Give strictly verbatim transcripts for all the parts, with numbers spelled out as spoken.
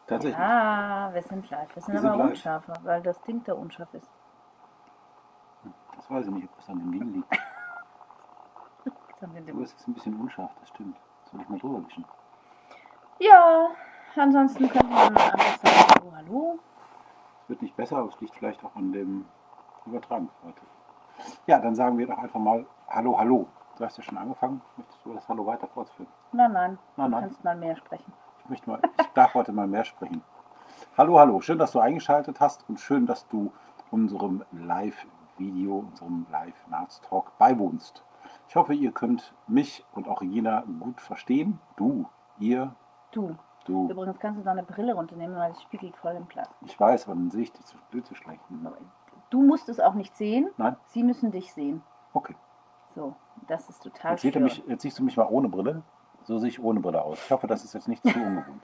Tatsächlich. Ja, wir sind live. Wir sind Wir sind aber live. unscharfer, weil das Ding da unscharf ist. Das weiß ich nicht, ob das an dem Ding liegt. Jetzt haben wir Du, den- es ist ein bisschen unscharf, das stimmt. Soll ich mal drüber wischen? Ja, ansonsten könnte man einfach sagen, hallo, hallo. Es wird nicht besser, aber es liegt vielleicht auch an dem Übertragungsrate. Ja, dann sagen wir doch einfach mal Hallo, Hallo. Du hast ja schon angefangen. Möchtest du das Hallo weiter fortführen? Nein, nein, Nein, du nein. kannst mal mehr sprechen. Ich möchte mal, ich darf heute mal mehr sprechen. Hallo, hallo. Schön, dass du eingeschaltet hast und schön, dass du unserem Live-Video, unserem Live-Nachts-Talk beiwohnst. Ich hoffe, ihr könnt mich und auch Regina gut verstehen. Du, ihr, Du. du. Übrigens kannst du deine Brille runternehmen, weil es spiegelt voll im Glas. Ich weiß, aber dann sehe ich dich zu blöd zu schlecht. Du musst es auch nicht sehen. Nein? Sie müssen dich sehen. Okay. So, das ist total Jetzt, seht ihr mich, jetzt siehst du mich mal ohne Brille. So sehe ich ohne Brille aus. Ich hoffe, das ist jetzt nicht zu ungewohnt.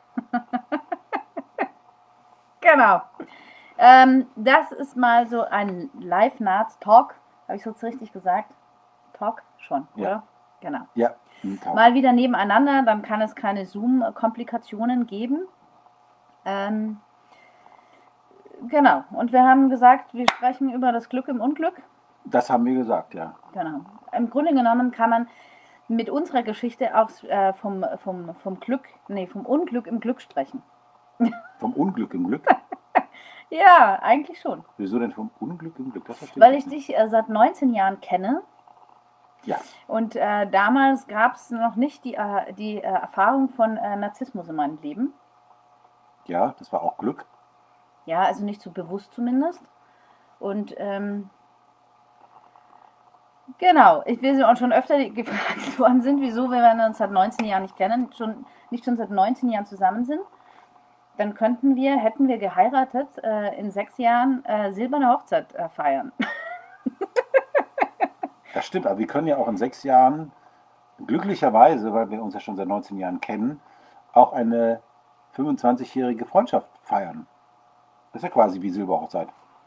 Genau. Ähm, das ist mal so ein Live-Nats-Talk. Habe ich es richtig gesagt? Talk? Schon, Ja. oder? Genau. Ja, ein Tag. Mal wieder nebeneinander, dann kann es keine Zoom-Komplikationen geben. Ähm, genau. Und wir haben gesagt, wir sprechen über das Glück im Unglück. Das haben wir gesagt, ja. Genau. Im Grunde genommen kann man mit unserer Geschichte auch äh, vom, vom, vom Glück, nee, vom Unglück im Glück sprechen. Vom Unglück im Glück. Ja, eigentlich schon. Wieso denn vom Unglück im Glück? Das verstehe Weil ich nicht. dich äh, seit neunzehn Jahren kenne. Ja, Und äh, damals gab es noch nicht die, äh, die äh, Erfahrung von äh, Narzissmus in meinem Leben. ja, das war auch Glück. Ja, also nicht so bewusst zumindest. Und ähm, genau, ich wir sind auch schon öfter gefragt worden sind, wieso wir, wenn wir uns seit neunzehn Jahren nicht kennen, schon, nicht schon seit neunzehn Jahren zusammen sind. Dann könnten wir, hätten wir geheiratet, äh, in sechs Jahren äh, silberne Hochzeit äh, feiern. Das stimmt, aber wir können ja auch in sechs Jahren glücklicherweise, weil wir uns ja schon seit neunzehn Jahren kennen, auch eine fünfundzwanzigjährige Freundschaft feiern. Das ist ja quasi wie Silberhochzeit.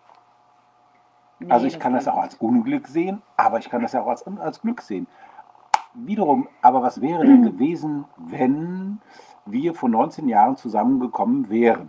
Nee, Also ich kann das geht auch als Unglück sehen, aber ich kann das ja auch als, als Glück sehen. Wiederum, aber was wäre denn gewesen, wenn wir vor neunzehn Jahren zusammengekommen wären?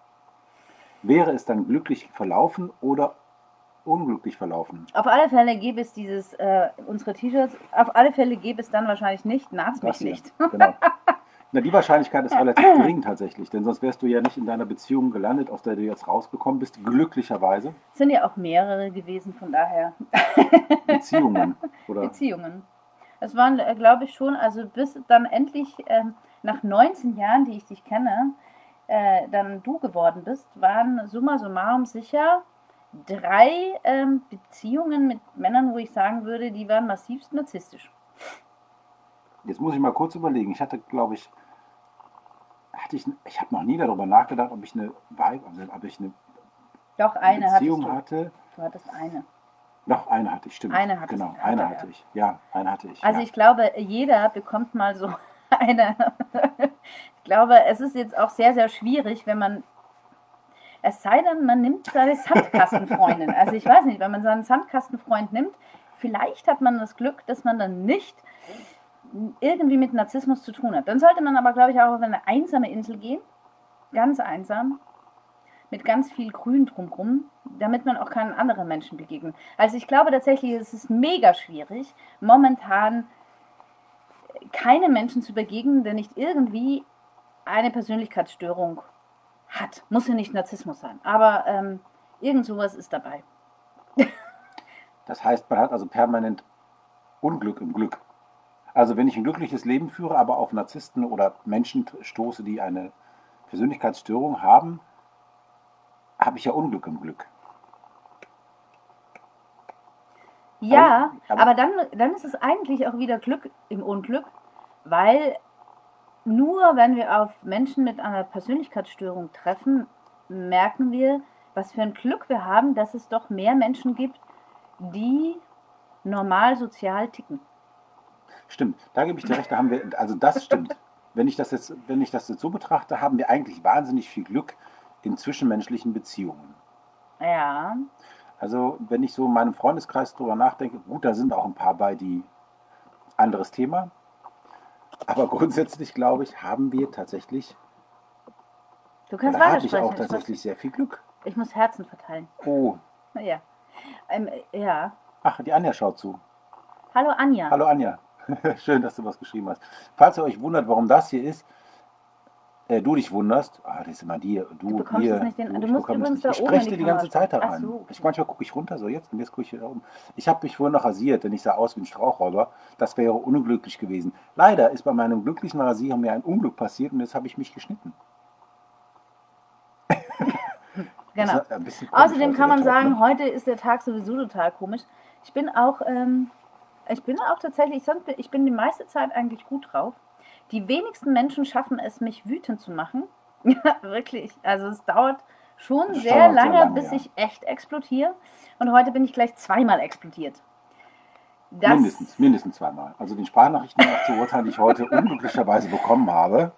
Wäre es dann glücklich verlaufen oder unglücklich verlaufen? Auf alle Fälle gäbe es dieses, äh, unsere T-Shirts, auf alle Fälle gäbe es dann wahrscheinlich nicht, naht's mich Das hier. nicht. Genau. Na, die Wahrscheinlichkeit ist relativ gering tatsächlich, denn sonst wärst du ja nicht in deiner Beziehung gelandet, aus der du jetzt rausgekommen bist, glücklicherweise. Es sind ja auch mehrere gewesen, von daher Beziehungen. Oder Beziehungen. Es waren, äh, glaube ich, schon, also bis dann endlich ähm, nach neunzehn Jahren, die ich dich kenne, äh, dann du geworden bist, waren summa summarum sicher drei ähm, Beziehungen mit Männern, wo ich sagen würde, die waren massivst narzisstisch. jetzt muss ich mal kurz überlegen. Ich hatte, glaube ich, hatte ich, ich habe noch nie darüber nachgedacht, ob ich eine, Weib- also ob ich eine Doch, eine hattest Beziehung du. hatte. Du hattest eine. Noch eine hatte ich, stimmt. Eine hattest- genau, hatte eine er. hatte ich. Ja, eine hatte ich. Also ja. ich glaube, jeder bekommt mal so eine. Ich glaube, es ist jetzt auch sehr, sehr schwierig, wenn man. Es sei denn, man nimmt seine Sandkastenfreundin. Also ich weiß nicht, wenn man seinen Sandkastenfreund nimmt, vielleicht hat man das Glück, dass man dann nicht irgendwie mit Narzissmus zu tun hat. Dann sollte man aber, glaube ich, auch auf eine einsame Insel gehen. Ganz einsam. Mit ganz viel Grün drumherum, damit man auch keinen anderen Menschen begegnet. Also ich glaube tatsächlich, es ist mega schwierig, momentan keine Menschen zu begegnen, der nicht irgendwie eine Persönlichkeitsstörung hat. Muss ja nicht Narzissmus sein, aber ähm, irgend sowas ist dabei. Das heißt, man hat also permanent Unglück im Glück. Also wenn ich ein glückliches Leben führe, aber auf Narzissten oder Menschen stoße, die eine Persönlichkeitsstörung haben, habe ich ja Unglück im Glück. Ja, Aber- aber dann, dann ist es eigentlich auch wieder Glück im Unglück, weil nur wenn wir auf Menschen mit einer Persönlichkeitsstörung treffen, merken wir, was für ein Glück wir haben, dass es doch mehr Menschen gibt, die normal sozial ticken. Stimmt, da gebe ich dir recht, da haben wir, also das stimmt. Wenn ich das jetzt, wenn ich das jetzt so betrachte, haben wir eigentlich wahnsinnig viel Glück in zwischenmenschlichen Beziehungen. Ja, Also wenn ich so in meinem Freundeskreis drüber nachdenke, gut, da sind auch ein paar bei, die anderes Thema. Aber grundsätzlich glaube ich, haben wir tatsächlich Du kannst Da habe ich weitersprechen. auch Ich muss, tatsächlich sehr viel Glück. ich muss Herzen verteilen. Oh, Ja. Ähm, ja. ach, die Anja schaut zu. Hallo Anja. Hallo Anja. Schön, dass du was geschrieben hast. Falls ihr euch wundert, warum das hier ist, äh, du dich wunderst, ah, das ist immer die, du, Du bekommst ihr, es nicht in- du, du ich musst bekomme das übrigens nicht. da Ich oben spreche in die dir die ganze Kamera Zeit da sprechen. rein. Ach so, okay. Ich, manchmal gucke ich runter, so jetzt, und jetzt gucke ich hier oben. Ich habe mich vorhin noch rasiert, denn ich sah aus wie ein Strauchräuber. Das wäre unglücklich gewesen. Leider ist bei meinem glücklichen Rasieren mir ein Unglück passiert und jetzt habe ich mich geschnitten. Genau. Das ist ein bisschen komisch Außerdem heute, kann der man Talk, sagen, ne? heute ist der Tag sowieso total komisch. Ich bin auch, ähm, ich bin auch tatsächlich, sonst bin, ich bin die meiste Zeit eigentlich gut drauf. Die wenigsten Menschen schaffen es, mich wütend zu machen. Ja, wirklich. Also es dauert schon Das sehr dauert sehr lange, lange, bis ja. ich echt explodiere. Und heute bin ich gleich zweimal explodiert. Das, Mindestens, mindestens zweimal. Also den Sprachnachrichten nach zu urteilen, die ich heute unglücklicherweise bekommen habe.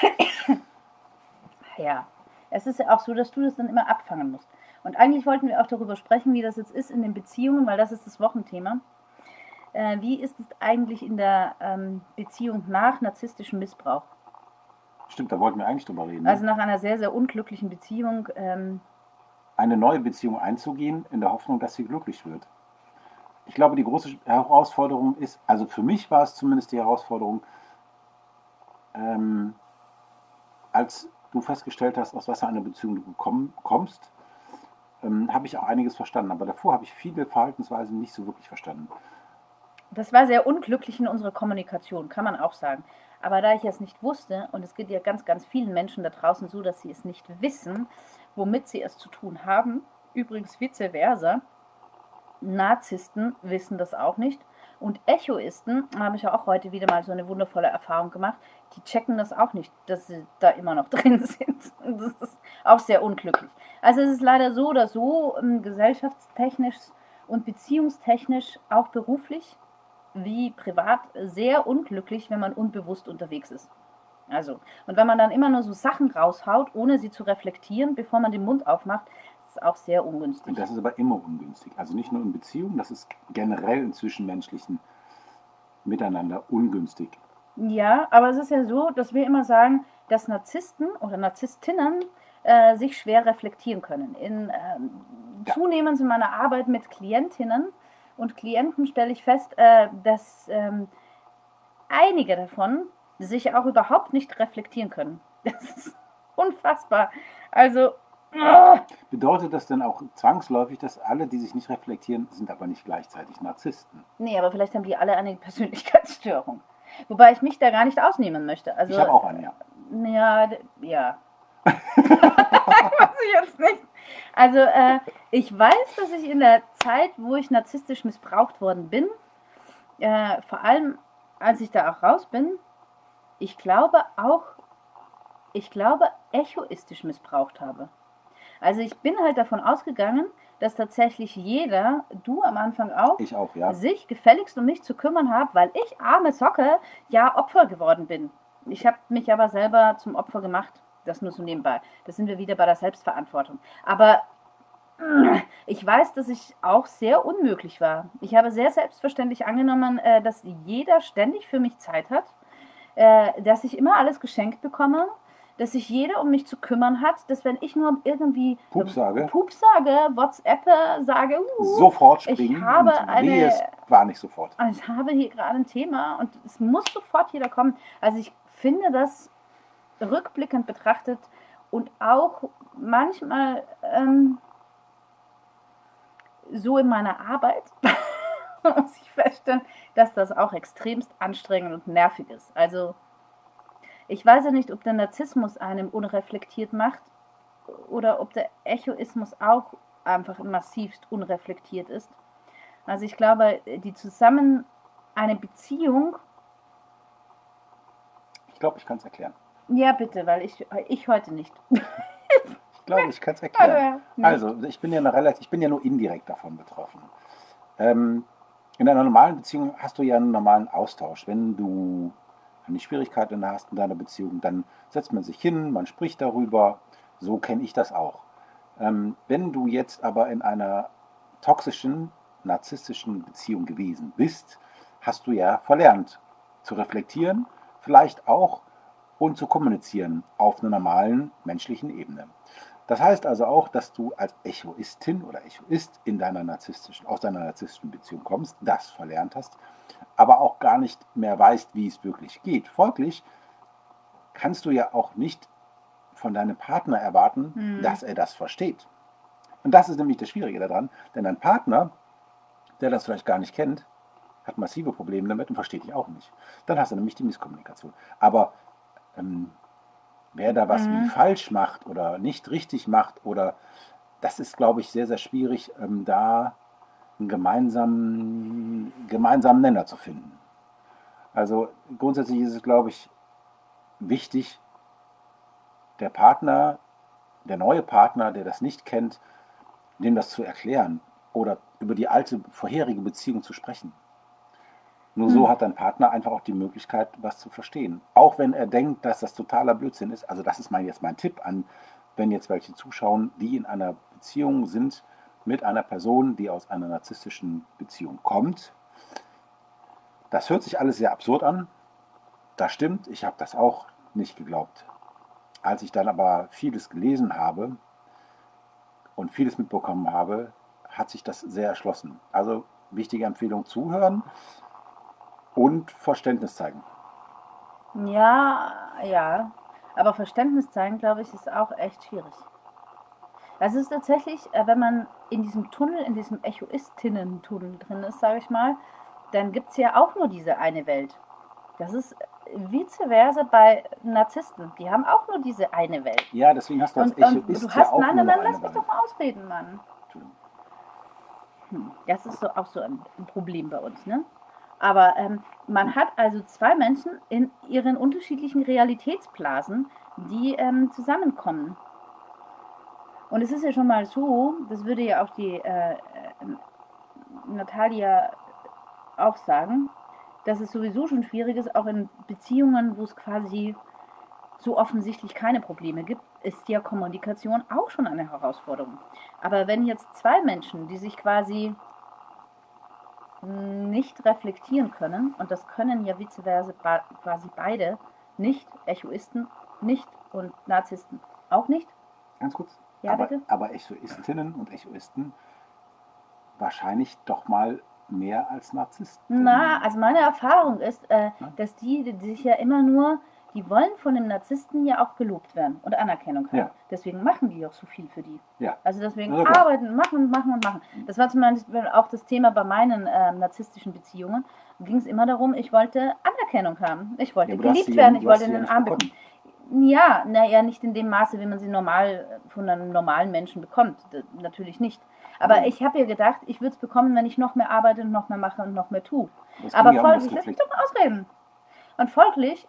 Ja, es ist ja auch so, dass du das dann immer abfangen musst. Und eigentlich wollten wir auch darüber sprechen, wie das jetzt ist in den Beziehungen, weil das ist das Wochenthema. Äh, wie ist es eigentlich in der ähm, Beziehung nach narzisstischem Missbrauch? Stimmt, da wollten wir eigentlich drüber reden. Ne? Also nach einer sehr, sehr unglücklichen Beziehung. Ähm, Eine neue Beziehung einzugehen, in der Hoffnung, dass sie glücklich wird. Ich glaube, die große Herausforderung ist, also für mich war es zumindest die Herausforderung, ähm, als du festgestellt hast, aus was für einer Beziehung du komm, kommst, ähm, habe ich auch einiges verstanden. Aber davor habe ich viele Verhaltensweisen nicht so wirklich verstanden. Das war sehr unglücklich in unserer Kommunikation, kann man auch sagen. Aber da ich es nicht wusste, und es geht ja ganz, ganz vielen Menschen da draußen so, dass sie es nicht wissen, womit sie es zu tun haben, übrigens vice versa, Narzissten wissen das auch nicht. Und Echoisten, habe ich ja auch heute wieder mal so eine wundervolle Erfahrung gemacht, die checken das auch nicht, dass sie da immer noch drin sind. Und das ist auch sehr unglücklich. Also es ist leider so oder so, ähm, gesellschaftstechnisch und beziehungstechnisch, auch beruflich wie privat, sehr unglücklich, wenn man unbewusst unterwegs ist. Also, und wenn man dann immer nur so Sachen raushaut, ohne sie zu reflektieren, bevor man den Mund aufmacht, ist auch sehr ungünstig. Und das ist aber immer ungünstig. Also nicht nur in Beziehungen, das ist generell in zwischenmenschlichen Miteinander ungünstig. Ja, aber es ist ja so, dass wir immer sagen, dass Narzissten oder Narzisstinnen äh, sich schwer reflektieren können. In, ähm, Ja. Zunehmend in meiner Arbeit mit Klientinnen und Klienten stelle ich fest, äh, dass ähm, einige davon sich auch überhaupt nicht reflektieren können. Das ist unfassbar. Also, oh, Bedeutet das denn auch zwangsläufig, dass alle, die sich nicht reflektieren, sind aber nicht gleichzeitig Narzissten? nee, aber vielleicht haben die alle eine Persönlichkeitsstörung. Wobei ich mich da gar nicht ausnehmen möchte. Also, Ich habe auch eine, ja. Ja, d- ja. Weiß ich jetzt nicht. Also, äh, ich weiß, dass ich in der Zeit, wo ich narzisstisch missbraucht worden bin, äh, vor allem als ich da auch raus bin, ich glaube auch, ich glaube, echoistisch missbraucht habe. Also ich bin halt davon ausgegangen, dass tatsächlich jeder, du am Anfang auch, Ich auch, ja. sich gefälligst um mich zu kümmern hat, weil ich, arme Socke, ja Opfer geworden bin. Ich habe mich aber selber zum Opfer gemacht. Das nur so nebenbei. Da sind wir wieder bei der Selbstverantwortung. Aber äh, ich weiß, dass ich auch sehr unmöglich war. Ich habe sehr selbstverständlich angenommen, äh, dass jeder ständig für mich Zeit hat, äh, dass ich immer alles geschenkt bekomme, dass sich jeder um mich zu kümmern hat, dass wenn ich nur irgendwie Pup sage. Pup sage, WhatsApp sage, uh, Sofort ich springen. habe und eine- wehe, es war nicht sofort. ich habe hier gerade ein Thema und es muss sofort jeder kommen. Also ich finde das rückblickend betrachtet und auch manchmal ähm, so in meiner Arbeit muss ich feststellen, dass das auch extremst anstrengend und nervig ist. Also ich weiß ja nicht, ob der Narzissmus einem unreflektiert macht oder ob der Echoismus auch einfach massivst unreflektiert ist. Also ich glaube, die zusammen eine Beziehung, Ich glaube, ich kann es erklären. ja bitte, weil ich, ich heute nicht. Ich glaube, ich kann es erklären. Nicht. Also, ich bin ja, noch relativ, ich bin ja nur indirekt davon betroffen. Ähm, in einer normalen Beziehung hast du ja einen normalen Austausch. Wenn du eine Schwierigkeit hast in deiner Beziehung, dann setzt man sich hin, man spricht darüber. So kenne ich das auch. Ähm, wenn du jetzt aber in einer toxischen, narzisstischen Beziehung gewesen bist, hast du ja verlernt zu reflektieren, vielleicht auch und zu kommunizieren auf einer normalen menschlichen Ebene. Das heißt also auch, dass du als Echoistin oder Echoist in deiner narzisstischen, aus deiner narzisstischen Beziehung kommst, das verlernt hast, aber auch gar nicht mehr weißt, wie es wirklich geht. Folglich kannst du ja auch nicht von deinem Partner erwarten, Hm. dass er das versteht. Und das ist nämlich das Schwierige daran, denn dein Partner, der das vielleicht gar nicht kennt, hat massive Probleme damit und versteht dich auch nicht. Dann hast du nämlich die Misskommunikation. Aber ähm, wer da was Mhm. wie falsch macht oder nicht richtig macht, oder das ist, glaube ich, sehr, sehr schwierig, ähm, da einen gemeinsamen, gemeinsamen Nenner zu finden. Also grundsätzlich ist es, glaube ich, wichtig, der Partner, der neue Partner, der das nicht kennt, dem das zu erklären oder über die alte vorherige Beziehung zu sprechen. Nur so Hm. hat dein Partner einfach auch die Möglichkeit, was zu verstehen. Auch wenn er denkt, dass das totaler Blödsinn ist. Also das ist mein, jetzt mein Tipp an, wenn jetzt welche zuschauen, die in einer Beziehung sind mit einer Person, die aus einer narzisstischen Beziehung kommt. Das hört sich alles sehr absurd an. Das stimmt, ich habe das auch nicht geglaubt. Als ich dann aber vieles gelesen habe und vieles mitbekommen habe, hat sich das sehr erschlossen. Also wichtige Empfehlung: zuhören und Verständnis zeigen. Ja, ja. Aber Verständnis zeigen, glaube ich, ist auch echt schwierig. Das ist tatsächlich, äh, wenn man in diesem Tunnel, in diesem Echoistinnen-Tunnel drin ist, sage ich mal, dann gibt es ja auch nur diese eine Welt. Das ist vice versa bei Narzissten. Die haben auch nur diese eine Welt. Ja, deswegen hast du als Und, und Echoist du ja hast, auch nein, nur nein, noch nein, lass eine mich Welt. doch mal ausreden, Mann. Entschuldigung. Hm, Das ist so, auch so ein ein Problem bei uns, ne? Aber ähm, man hat also zwei Menschen in ihren unterschiedlichen Realitätsblasen, die ähm, zusammenkommen. Und es ist ja schon mal so, das würde ja auch die äh, äh, Natalia auch sagen, dass es sowieso schon schwierig ist, auch in Beziehungen, wo es quasi so offensichtlich keine Probleme gibt, ist ja Kommunikation auch schon eine Herausforderung. Aber wenn jetzt zwei Menschen, die sich quasi nicht reflektieren können, und das können ja vice versa ba- quasi beide, nicht Echoisten, nicht und Narzissten auch nicht. Ganz kurz. Ja, aber, bitte? aber Echoistinnen und Echoisten wahrscheinlich doch mal mehr als Narzissten. Na, also meine Erfahrung ist, äh, Ja. dass die, die sich ja immer nur, die wollen von dem Narzissten ja auch gelobt werden und Anerkennung haben. Ja. Deswegen machen die auch so viel für die. Ja. Also deswegen Ja, klar. arbeiten, machen und machen und machen. Das war zum Beispiel auch das Thema bei meinen äh, narzisstischen Beziehungen. Da ging es immer darum, ich wollte Anerkennung haben. Ich wollte Ja, aber du hast geliebt sie werden, ja, ich du hast wollte sie in ja den nicht Arm bekommen. bekommen. Ja, naja, nicht in dem Maße, wie man sie normal von einem normalen Menschen bekommt. D natürlich nicht. Aber Mhm. ich habe ja gedacht, ich würde es bekommen, wenn ich noch mehr arbeite und noch mehr mache und noch mehr tue. Das Aber ging ja um das folglich, lass mich Reflekt- doch mal ausreden. Und folglich,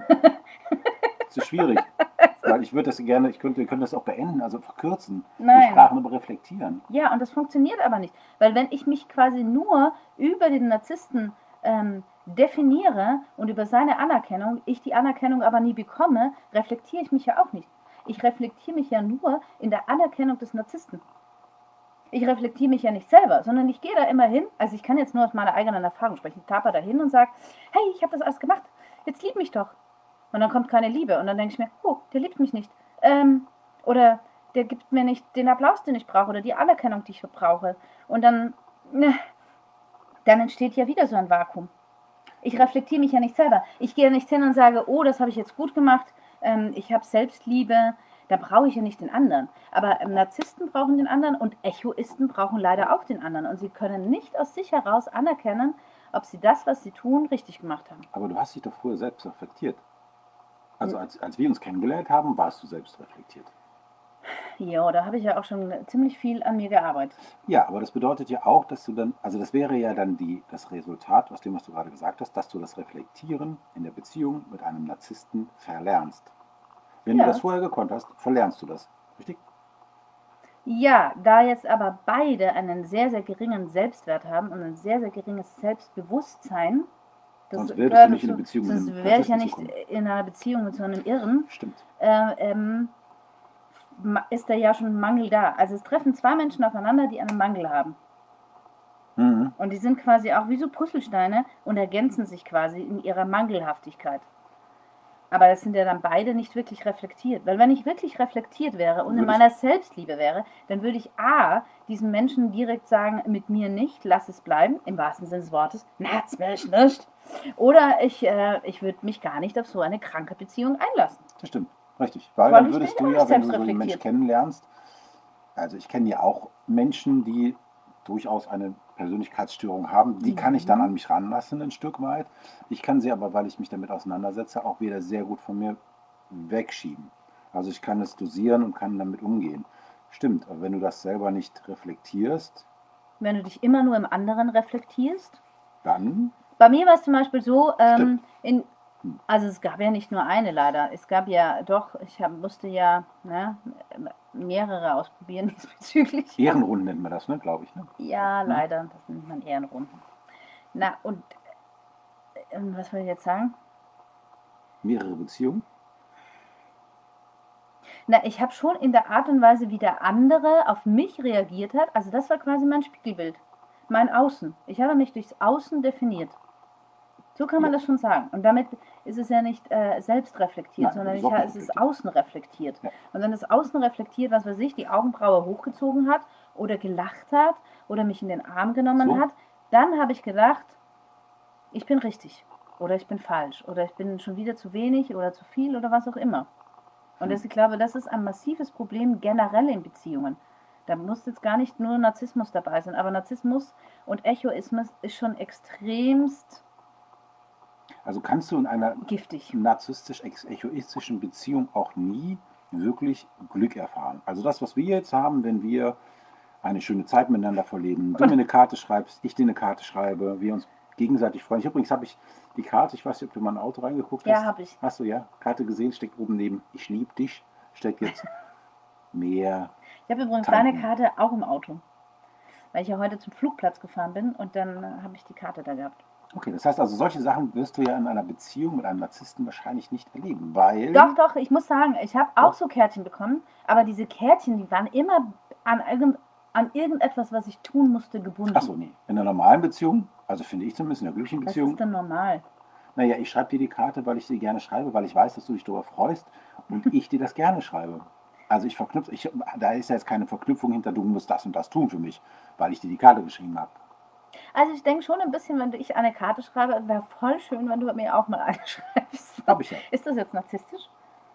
Das ist schwierig. Weil ich würde das gerne, ich könnte, wir können das auch beenden, also verkürzen. Wir Nein. sprachen über Reflektieren. ja, und das funktioniert aber nicht. Weil wenn ich mich quasi nur über den Narzissten ähm, definiere und über seine Anerkennung, ich die Anerkennung aber nie bekomme, reflektiere ich mich ja auch nicht. Ich reflektiere mich ja nur in der Anerkennung des Narzissten. Ich reflektiere mich ja nicht selber, sondern ich gehe da immer hin, also ich kann jetzt nur aus meiner eigenen Erfahrung sprechen, ich taper da hin und sage, hey, ich habe das alles gemacht, jetzt lieb mich doch. Und dann kommt keine Liebe und dann denke ich mir, oh, der liebt mich nicht. Ähm, oder der gibt mir nicht den Applaus, den ich brauche oder die Anerkennung, die ich brauche. Und dann, ne, dann entsteht ja wieder so ein Vakuum. Ich reflektiere mich ja nicht selber. Ich gehe ja nicht hin und sage, oh, das habe ich jetzt gut gemacht, ähm, ich habe Selbstliebe, da brauche ich ja nicht den anderen. Aber ähm, Narzissten brauchen den anderen und Echoisten brauchen leider auch den anderen. Und sie können nicht aus sich heraus anerkennen, ob sie das, was sie tun, richtig gemacht haben. Aber du hast dich doch früher selbst reflektiert. Also als, als wir uns kennengelernt haben, warst du selbst reflektiert. Ja, da habe ich ja auch schon ziemlich viel an mir gearbeitet. Ja, aber das bedeutet ja auch, dass du dann, also das wäre ja dann die, das Resultat aus dem, was du gerade gesagt hast, dass du das Reflektieren in der Beziehung mit einem Narzissten verlernst. Wenn Ja. du das vorher gekonnt hast, verlernst du das. Richtig? Ja, da jetzt aber beide einen sehr, sehr geringen Selbstwert haben und ein sehr, sehr geringes Selbstbewusstsein, das Sonst würdest gehört du nicht in dazu- eine Beziehung mit sonst einem wäre ich ja Narzissten nicht zu in einer Beziehung mit so einem Irren, Stimmt. äh, ähm, ma- ist da ja schon ein Mangel da. Also es treffen zwei Menschen aufeinander, die einen Mangel haben. Mhm. Und die sind quasi auch wie so Puzzlesteine und ergänzen sich quasi in ihrer Mangelhaftigkeit. Aber das sind ja dann beide nicht wirklich reflektiert. Weil wenn ich wirklich reflektiert wäre und in Würdest- meiner Selbstliebe wäre, dann würde ich A, diesem Menschen direkt sagen, mit mir nicht, lass es bleiben, im wahrsten Sinne des Wortes, natz mich nicht. Oder ich, äh, ich würde mich gar nicht auf so eine kranke Beziehung einlassen. Das stimmt, richtig. Weil Vor allem, dann ich würdest bin du ja ja, auch wenn du so einen selbstreflektiert. Mensch kennenlernst, also ich kenne ja auch Menschen, die durchaus eine Persönlichkeitsstörung haben, die kann ich dann an mich ranlassen ein Stück weit. Ich kann sie aber, weil ich mich damit auseinandersetze, auch wieder sehr gut von mir wegschieben. Also ich kann es dosieren und kann damit umgehen. Stimmt, aber wenn du das selber nicht reflektierst, Wenn du dich immer nur im anderen reflektierst. dann Bei mir war es zum Beispiel so, ähm, Stimmt. in, also es gab ja nicht nur eine leider, es gab ja doch, ich hab, musste ja ne, mehrere ausprobieren diesbezüglich. Ehrenrunden nennt man das, ne, glaube ich. Ne? Ja, leider, das nennt man Ehrenrunden. Na und, äh, was soll ich jetzt sagen? Mehrere Beziehungen. Na, ich habe schon in der Art und Weise, wie der andere auf mich reagiert hat, also das war quasi mein Spiegelbild, mein Außen. Ich habe mich durchs Außen definiert. So kann man Ja. das schon sagen. Und damit ist es ja nicht äh, selbst reflektiert, Nein, sondern es ich, ist auch es ist reflektiert. außen reflektiert. Ja. Und wenn das Außen reflektiert, was weiß ich, die Augenbraue hochgezogen hat oder gelacht hat oder mich in den Arm genommen So. hat, dann habe ich gedacht, ich bin richtig oder ich bin falsch oder ich bin schon wieder zu wenig oder zu viel oder was auch immer. Und das, ich glaube, das ist ein massives Problem generell in Beziehungen. Da muss jetzt gar nicht nur Narzissmus dabei sein, aber Narzissmus und Echoismus ist schon extremst Also kannst du in einer giftig. narzisstisch-egoistischen Beziehung auch nie wirklich Glück erfahren. Also das, was wir jetzt haben, wenn wir eine schöne Zeit miteinander verleben, du mir eine Karte schreibst, ich dir eine Karte schreibe, wir uns gegenseitig freuen. Ich, übrigens habe ich die Karte, ich weiß nicht, ob du mal in ein Auto reingeguckt hast. Ja, habe ich. Hast du, ja? Karte gesehen, steckt oben neben Ich liebe dich, steckt jetzt mehr. Ich habe übrigens Tanken. deine Karte auch im Auto. Weil ich ja heute zum Flugplatz gefahren bin und dann äh, habe ich die Karte da gehabt. Okay, das heißt also, solche Sachen wirst du ja in einer Beziehung mit einem Narzissten wahrscheinlich nicht erleben, weil... Doch, doch, ich muss sagen, ich habe auch Doch. so Kärtchen bekommen, aber diese Kärtchen, die waren immer an, irgend, an irgendetwas, was ich tun musste, gebunden. Achso, nee. In einer normalen Beziehung, also finde ich zumindest in einer glücklichen Was Beziehung, ist denn normal? naja, ich schreibe dir die Karte, weil ich sie gerne schreibe, weil ich weiß, dass du dich darüber freust und ich dir das gerne schreibe. Also ich verknüpfe, ich, da ist ja jetzt keine Verknüpfung hinter, du musst das und das tun für mich, weil ich dir die Karte geschrieben habe. Also ich denke schon ein bisschen, wenn ich eine Karte schreibe, wäre voll schön, wenn du mir auch mal eine schreibst. Hab ich ja. Ist das jetzt narzisstisch?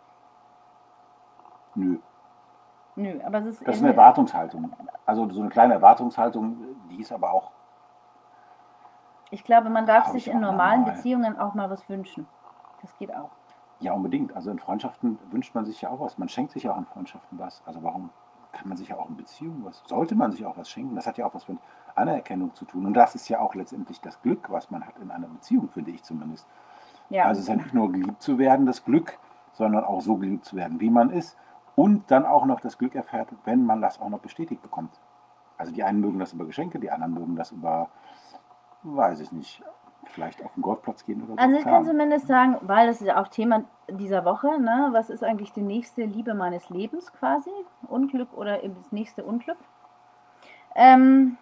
Nö, Nö, aber es ist, das ist eine Erwartungshaltung. Also so eine kleine Erwartungshaltung, die ist aber auch, ich glaube, man darf Hab sich ich in auch normalen normal. Beziehungen auch mal was wünschen. Das geht auch. ja unbedingt, also in Freundschaften wünscht man sich ja auch was. Man schenkt sich ja auch in Freundschaften was. Also warum kann man sich ja auch in Beziehungen was, sollte man sich auch was schenken? Das hat ja auch was mit Anerkennung zu tun. Und das ist ja auch letztendlich das Glück, was man hat in einer Beziehung, finde ich zumindest. Ja, Also es ist ja nicht nur geliebt zu werden, das Glück, sondern auch so geliebt zu werden, wie man ist. Und dann auch noch das Glück erfährt, wenn man das auch noch bestätigt bekommt. Also die einen mögen das über Geschenke, die anderen mögen das über, weiß ich nicht, vielleicht auf den Golfplatz gehen oder so. also ich Klar. kann zumindest sagen, weil das ist ja auch Thema dieser Woche, ne? Was ist eigentlich die nächste Liebe meines Lebens quasi? Unglück oder eben das nächste Unglück? Ähm,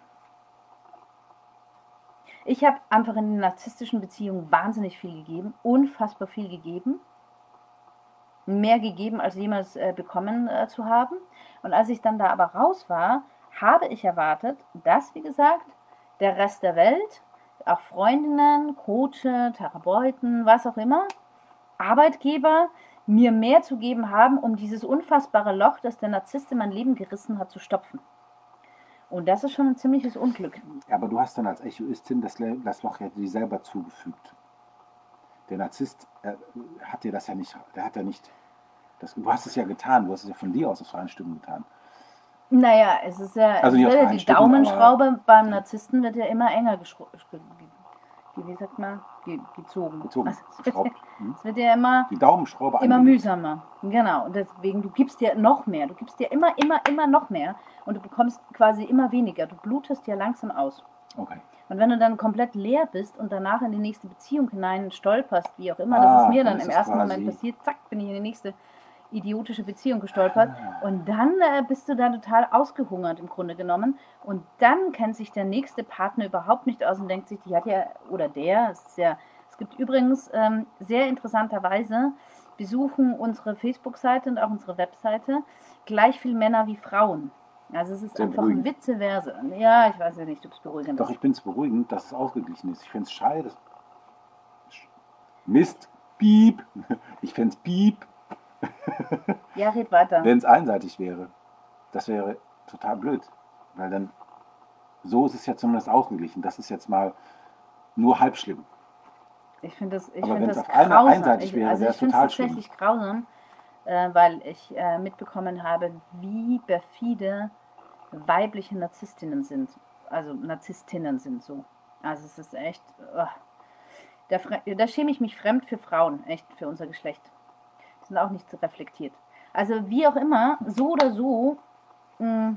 ich habe einfach in den narzisstischen Beziehungen wahnsinnig viel gegeben, unfassbar viel gegeben. Mehr gegeben, als jemals äh, bekommen äh, zu haben. Und als ich dann da aber raus war, habe ich erwartet, dass, wie gesagt, der Rest der Welt, auch Freundinnen, Coache, Therapeuten, was auch immer, Arbeitgeber, mir mehr zu geben haben, um dieses unfassbare Loch, das der Narzisst in mein Leben gerissen hat, zu stopfen. Und das ist schon ein ziemliches Unglück. Ja, aber du hast dann als Echoistin das, Le- das Loch ja dir selber zugefügt. Der Narzisst äh, hat dir das ja nicht, der hat ja nicht, das, du hast es ja getan, du hast es ja von dir aus aus freien Stücken getan. Naja, es ist ja, Also es nicht aus wird ja freien die Stücken, Daumenschraube beim Narzissten wird ja immer enger geschro- ge- ge- wie sagt man, ge gezogen. Gezogen, Also, es, wird ja, geschraubt. Hm? es wird ja immer, Die Daumenschraube immer angelegt. mühsamer. Genau. Und deswegen, du gibst dir noch mehr. Du gibst dir immer, immer, immer noch mehr. Und du bekommst quasi immer weniger. Du blutest ja langsam aus. Okay. Und wenn du dann komplett leer bist und danach in die nächste Beziehung hinein stolperst, wie auch immer, Ah, das ist mir dann dann ist im es ersten quasi- Moment passiert, zack, bin ich in die nächste idiotische Beziehung gestolpert. Und dann äh, bist du da total ausgehungert im Grunde genommen. Und dann kennt sich der nächste Partner überhaupt nicht aus und denkt sich, die hat ja, oder der, es ist ja, es gibt übrigens ähm, sehr interessanterweise besuchen unsere Facebook-Seite und auch unsere Webseite gleich viel Männer wie Frauen. Also es ist Sehr einfach beruhigend. vice versa. Ja, ich weiß ja nicht, ob es beruhigend Doch, ist. ich bin es beruhigend, dass es ausgeglichen ist. Ich finde es schade. dass- Mist, piep. Ich fände es piep, Ja, red weiter. wenn es einseitig wäre. Das wäre total blöd. Weil dann, so ist es ja zumindest ausgeglichen. Das ist jetzt mal nur halb schlimm. Ich finde das, ich Aber find wenn's das auf einmal grausam. einseitig Ich, wäre, also wäre ich es finde es total schlimm. tatsächlich grausam, äh, weil ich äh, mitbekommen habe, wie perfide weibliche Narzisstinnen sind. Also Narzisstinnen sind so. Also es ist echt, oh. da, fre- da schäme ich mich fremd für Frauen, echt für unser Geschlecht. Die sind auch nicht so reflektiert. Also wie auch immer, so oder so, mh,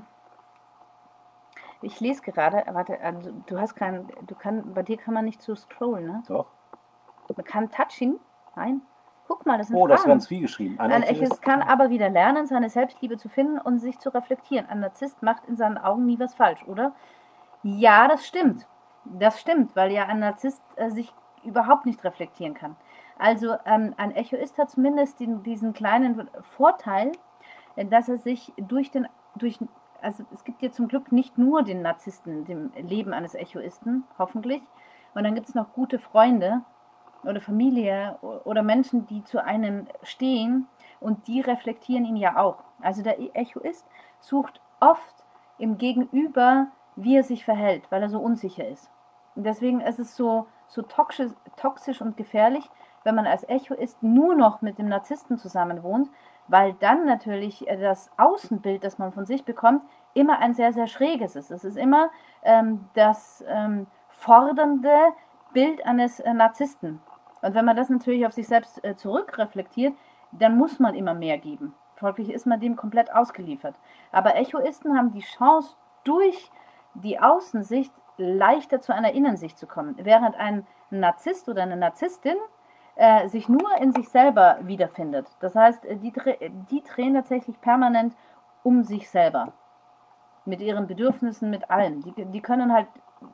ich lese gerade, warte, also du hast keinen, du kann, bei dir kann man nicht so scrollen, ne? Doch. Man kann touching, nein. Guck mal, das sind Oh, das ist Fragen. ganz viel geschrieben. Ein Ein echtes- Echos kann aber wieder lernen, seine Selbstliebe zu finden und sich zu reflektieren. Ein Narzisst macht in seinen Augen nie was falsch, oder? Ja, das stimmt. Das stimmt, weil ja ein Narzisst äh, sich überhaupt nicht reflektieren kann. Also ähm, ein Echoist hat zumindest den, diesen kleinen Vorteil, äh, dass er sich durch den, durch, also es gibt ja zum Glück nicht nur den Narzissten im Leben eines Echoisten, hoffentlich. Und dann gibt es noch gute Freunde oder Familie oder Menschen, die zu einem stehen und die reflektieren ihn ja auch. Also der Echoist sucht oft im Gegenüber, wie er sich verhält, weil er so unsicher ist. Und deswegen ist es so, so toxisch, toxisch und gefährlich, wenn man als Echoist nur noch mit dem Narzissten zusammen wohnt, weil dann natürlich das Außenbild, das man von sich bekommt, immer ein sehr, sehr schräges ist. Es ist immer ähm, das ähm, fordernde Bild eines äh, Narzissten. Und wenn man das natürlich auf sich selbst äh, zurückreflektiert, dann muss man immer mehr geben. Folglich ist man dem komplett ausgeliefert. Aber Echoisten haben die Chance, durch die Außensicht leichter zu einer Innensicht zu kommen. Während ein Narzisst oder eine Narzisstin äh, sich nur in sich selber wiederfindet. Das heißt, die, die drehen tatsächlich permanent um sich selber. Mit ihren Bedürfnissen, mit allem. Die, die können halt.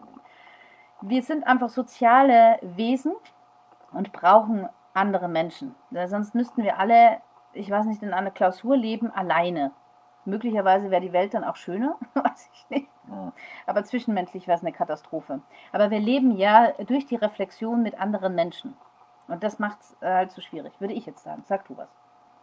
Wir sind einfach soziale Wesen und brauchen andere Menschen. Weil sonst müssten wir alle, ich weiß nicht, in einer Klausur leben, alleine. Möglicherweise wäre die Welt dann auch schöner, weiß ich nicht. Ja. Aber zwischenmenschlich wäre es eine Katastrophe. Aber wir leben ja durch die Reflexion mit anderen Menschen. Und das macht es halt so schwierig, würde ich jetzt sagen. Sag du was.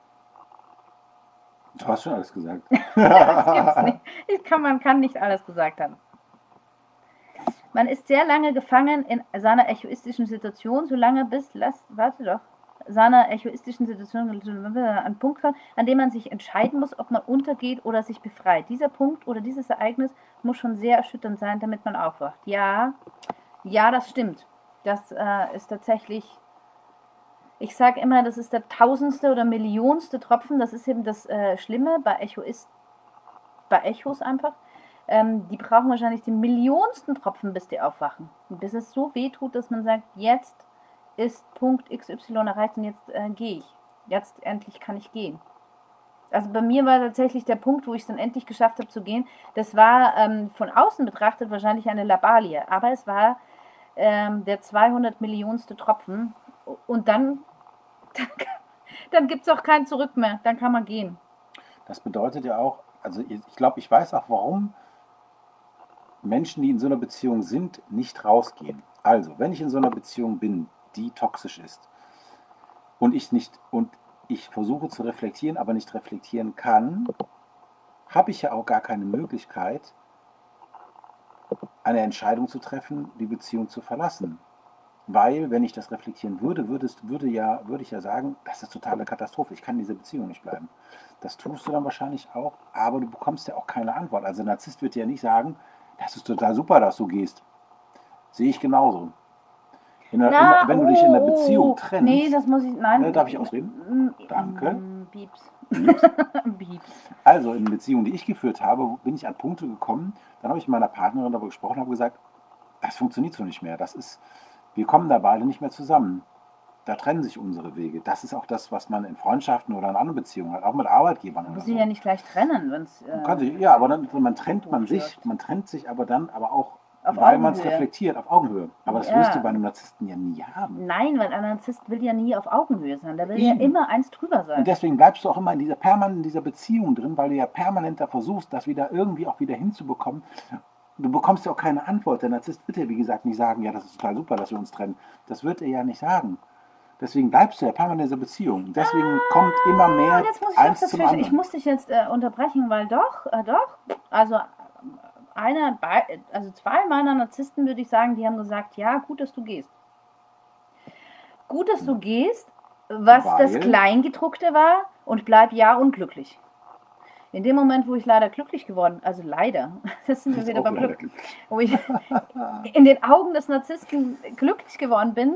Du hast schon alles gesagt. Das gibt's nicht. Ich kann, man kann nicht alles gesagt haben. Man ist sehr lange gefangen in seiner echoistischen Situation, solange bis, lass, warte doch, seiner echoistischen Situation ein Punkt kommt, an dem man sich entscheiden muss, ob man untergeht oder sich befreit. Dieser Punkt oder dieses Ereignis muss schon sehr erschütternd sein, damit man aufwacht. Ja, ja, das stimmt. Das äh, ist tatsächlich, ich sage immer, das ist der tausendste oder millionste Tropfen. Das ist eben das äh, Schlimme bei Echoist, bei Echos einfach. Ähm, die brauchen wahrscheinlich den millionsten Tropfen, bis die aufwachen. Und bis es so weh tut, dass man sagt, jetzt ist Punkt X Y erreicht und jetzt äh, gehe ich. Jetzt endlich kann ich gehen. Also bei mir war tatsächlich der Punkt, wo ich es dann endlich geschafft habe zu gehen. Das war ähm, von außen betrachtet wahrscheinlich eine Labalie, aber es war ähm, der zweihundert Millionste Tropfen. Und dann, dann, dann gibt es auch kein Zurück mehr. Dann kann man gehen. Das bedeutet ja auch, also ich glaube, ich weiß auch, warum Menschen, die in so einer Beziehung sind, nicht rausgehen. Also, wenn ich in so einer Beziehung bin, die toxisch ist und ich nicht und ich versuche zu reflektieren, aber nicht reflektieren kann, habe ich ja auch gar keine Möglichkeit, eine Entscheidung zu treffen, die Beziehung zu verlassen. Weil, wenn ich das reflektieren würde, würdest, würde, ja, würde ich ja sagen, das ist totale Katastrophe, ich kann in dieser Beziehung nicht bleiben. Das tust du dann wahrscheinlich auch, aber du bekommst ja auch keine Antwort. Also ein Narzisst wird dir ja nicht sagen, das ist total super, dass du gehst. Sehe ich genauso. In der, Na, in, wenn du dich in der oh, Beziehung oh, trennst. Nee, das muss ich. Nein. Ne, darf ich ausreden? Mm, Danke. mm, Pieps. Pieps. Pieps. Also in Beziehungen, die ich geführt habe, bin ich an Punkte gekommen, dann habe ich mit meiner Partnerin darüber gesprochen und habe gesagt, das funktioniert so nicht mehr. Das ist, wir kommen da beide nicht mehr zusammen. Da trennen sich unsere Wege. Das ist auch das, was man in Freundschaften oder in anderen Beziehungen hat, auch mit Arbeitgebern oder Muss so. ich ja nicht gleich trennen, wenn's. Man Äh, kann sich, ja, aber dann man trennt man Gut, sich, man trennt sich aber dann aber auch Auf weil man es Augenhöhe. reflektiert, auf Augenhöhe. Aber das Ja. wirst du bei einem Narzissten ja nie haben. Nein, weil ein Narzisst will ja nie auf Augenhöhe sein. Der will ja Eben. immer eins drüber sein. Und deswegen bleibst du auch immer in dieser permanent in dieser Beziehung drin, weil du ja permanent da versuchst, das wieder irgendwie auch wieder hinzubekommen. Du bekommst ja auch keine Antwort. Der Narzisst wird ja, wie gesagt, nicht sagen, ja, das ist total super, dass wir uns trennen. Das wird er ja nicht sagen. Deswegen bleibst du ja permanent in dieser Beziehung. Und deswegen Ah, kommt immer mehr jetzt muss ich eins doch zum dazwischen. Ich anderen. muss dich jetzt äh, unterbrechen, weil doch, äh, doch, also einer, bei- also zwei meiner Narzissten würde ich sagen, die haben gesagt, ja, gut, dass du gehst. Gut, dass du gehst, was das Weil? Kleingedruckte war und bleib ja unglücklich. In dem Moment, wo ich leider glücklich geworden, also leider, das sind wir Das ist wieder auch beim leider Glück, wo ich in den Augen des Narzissten glücklich geworden bin,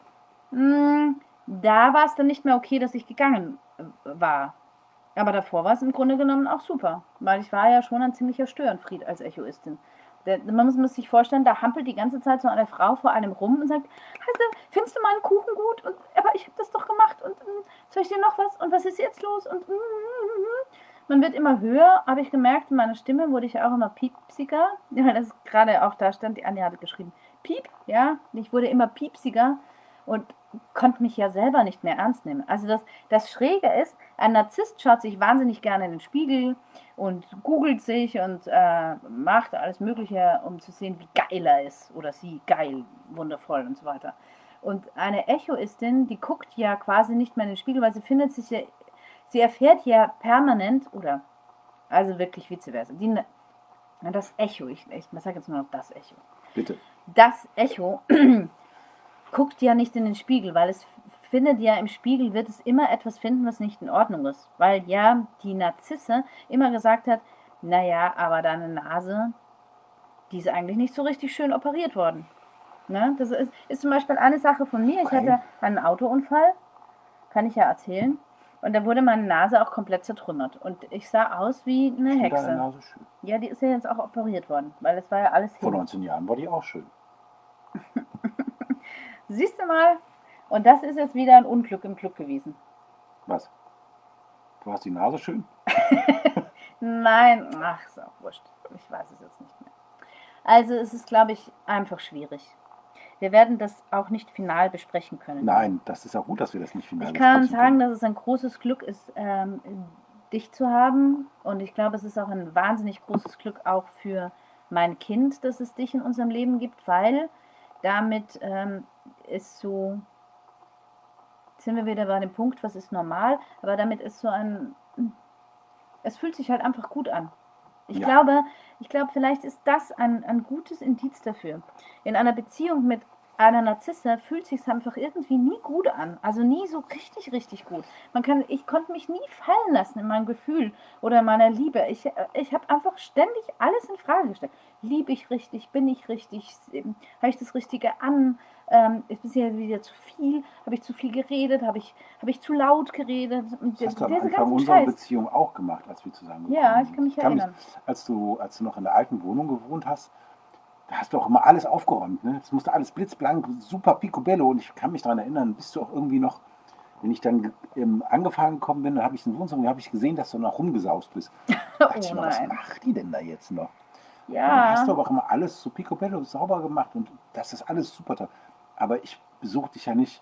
mh, da war es dann nicht mehr okay, dass ich gegangen äh, war. Aber davor war es im Grunde genommen auch super, weil ich war ja schon ein ziemlicher Störenfried als Echoistin. Der, man muss, muss sich vorstellen, da hampelt die ganze Zeit so eine Frau vor einem rum und sagt, also, findest du meinen Kuchen gut? Und, aber ich habe das doch gemacht und mm, soll ich dir noch was? Und was ist jetzt los? Und mm, mm, mm. Man wird immer höher, habe ich gemerkt, in meiner Stimme wurde ich auch immer piepsiger. Ja, das ist gerade auch da stand, die Anja hatte geschrieben, piep, ja, ich wurde immer piepsiger und konnte mich ja selber nicht mehr ernst nehmen. Also das, das Schräge ist, ein Narzisst schaut sich wahnsinnig gerne in den Spiegel und googelt sich und äh, macht alles Mögliche, um zu sehen, wie geil er ist oder sie geil, wundervoll und so weiter. Und eine Echoistin, die guckt ja quasi nicht mehr in den Spiegel, weil sie findet sich ja, sie erfährt ja permanent, oder also wirklich vice versa, die, das Echo, ich, ich sage jetzt nur noch das Echo. Bitte. Das Echo guckt ja nicht in den Spiegel, weil es findet ja im Spiegel, wird es immer etwas finden, was nicht in Ordnung ist. Weil ja die Narzisse immer gesagt hat, naja, aber deine Nase, die ist eigentlich nicht so richtig schön operiert worden. Ne? Das ist, ist zum Beispiel eine Sache von mir. Ich Okay. hatte einen Autounfall, kann ich ja erzählen. Und da wurde meine Nase auch komplett zertrümmert. Und ich sah aus wie eine Ich finde Hexe. deine Nase schön. Ja, die ist ja jetzt auch operiert worden, weil es war ja alles Vor hin. neunzehn Jahren war die auch schön. Siehst du mal? Und das ist jetzt wieder ein Unglück im Glück gewesen. Was? Du hast die Nase schön? Nein, ach, ist auch wurscht. Ich weiß es jetzt nicht mehr. Also es ist, glaube ich, einfach schwierig. Wir werden das auch nicht final besprechen können. Nein, das ist auch gut, dass wir das nicht final Ich kann besprechen sagen, können. dass es ein großes Glück ist, ähm, dich zu haben. Und ich glaube, es ist auch ein wahnsinnig großes Glück auch für mein Kind, dass es dich in unserem Leben gibt, weil damit ähm, ist so, sind wir wieder bei dem Punkt, was ist normal, aber damit ist so ein, es fühlt sich halt einfach gut an. Ich Ja. glaube, ich glaube, vielleicht ist das ein, ein gutes Indiz dafür. In einer Beziehung mit einer Narzisse fühlt sich einfach irgendwie nie gut an. Also nie so richtig, richtig gut. Man kann, ich konnte mich nie fallen lassen in meinem Gefühl oder in meiner Liebe. Ich, ich habe einfach ständig alles in Frage gestellt. Liebe ich richtig? Bin ich richtig? Habe ich das Richtige an? Ähm, ist bisher wieder zu viel? Habe ich zu viel geredet? Habe ich, habe ich zu laut geredet? Und Das hast du am diese Anfang ganzen unserer Scheiß. Beziehung auch gemacht, als wir zusammen Ja, ich kann mich erinnern. als, du, als du noch in der alten Wohnung gewohnt hast, da hast du auch immer alles aufgeräumt. Ne? Das musste alles blitzblank, super picobello. Und ich kann mich daran erinnern, bist du auch irgendwie noch, wenn ich dann ähm, angefangen gekommen bin, dann habe ich in den Wohnzimmer, habe ich gesehen, dass du noch rumgesaust bist. Da dachte ich Oh immer, was nein. macht die denn da jetzt noch? Und dann Ja. hast du aber auch immer alles so picobello sauber gemacht und das ist alles super toll. Aber ich besuche dich ja nicht,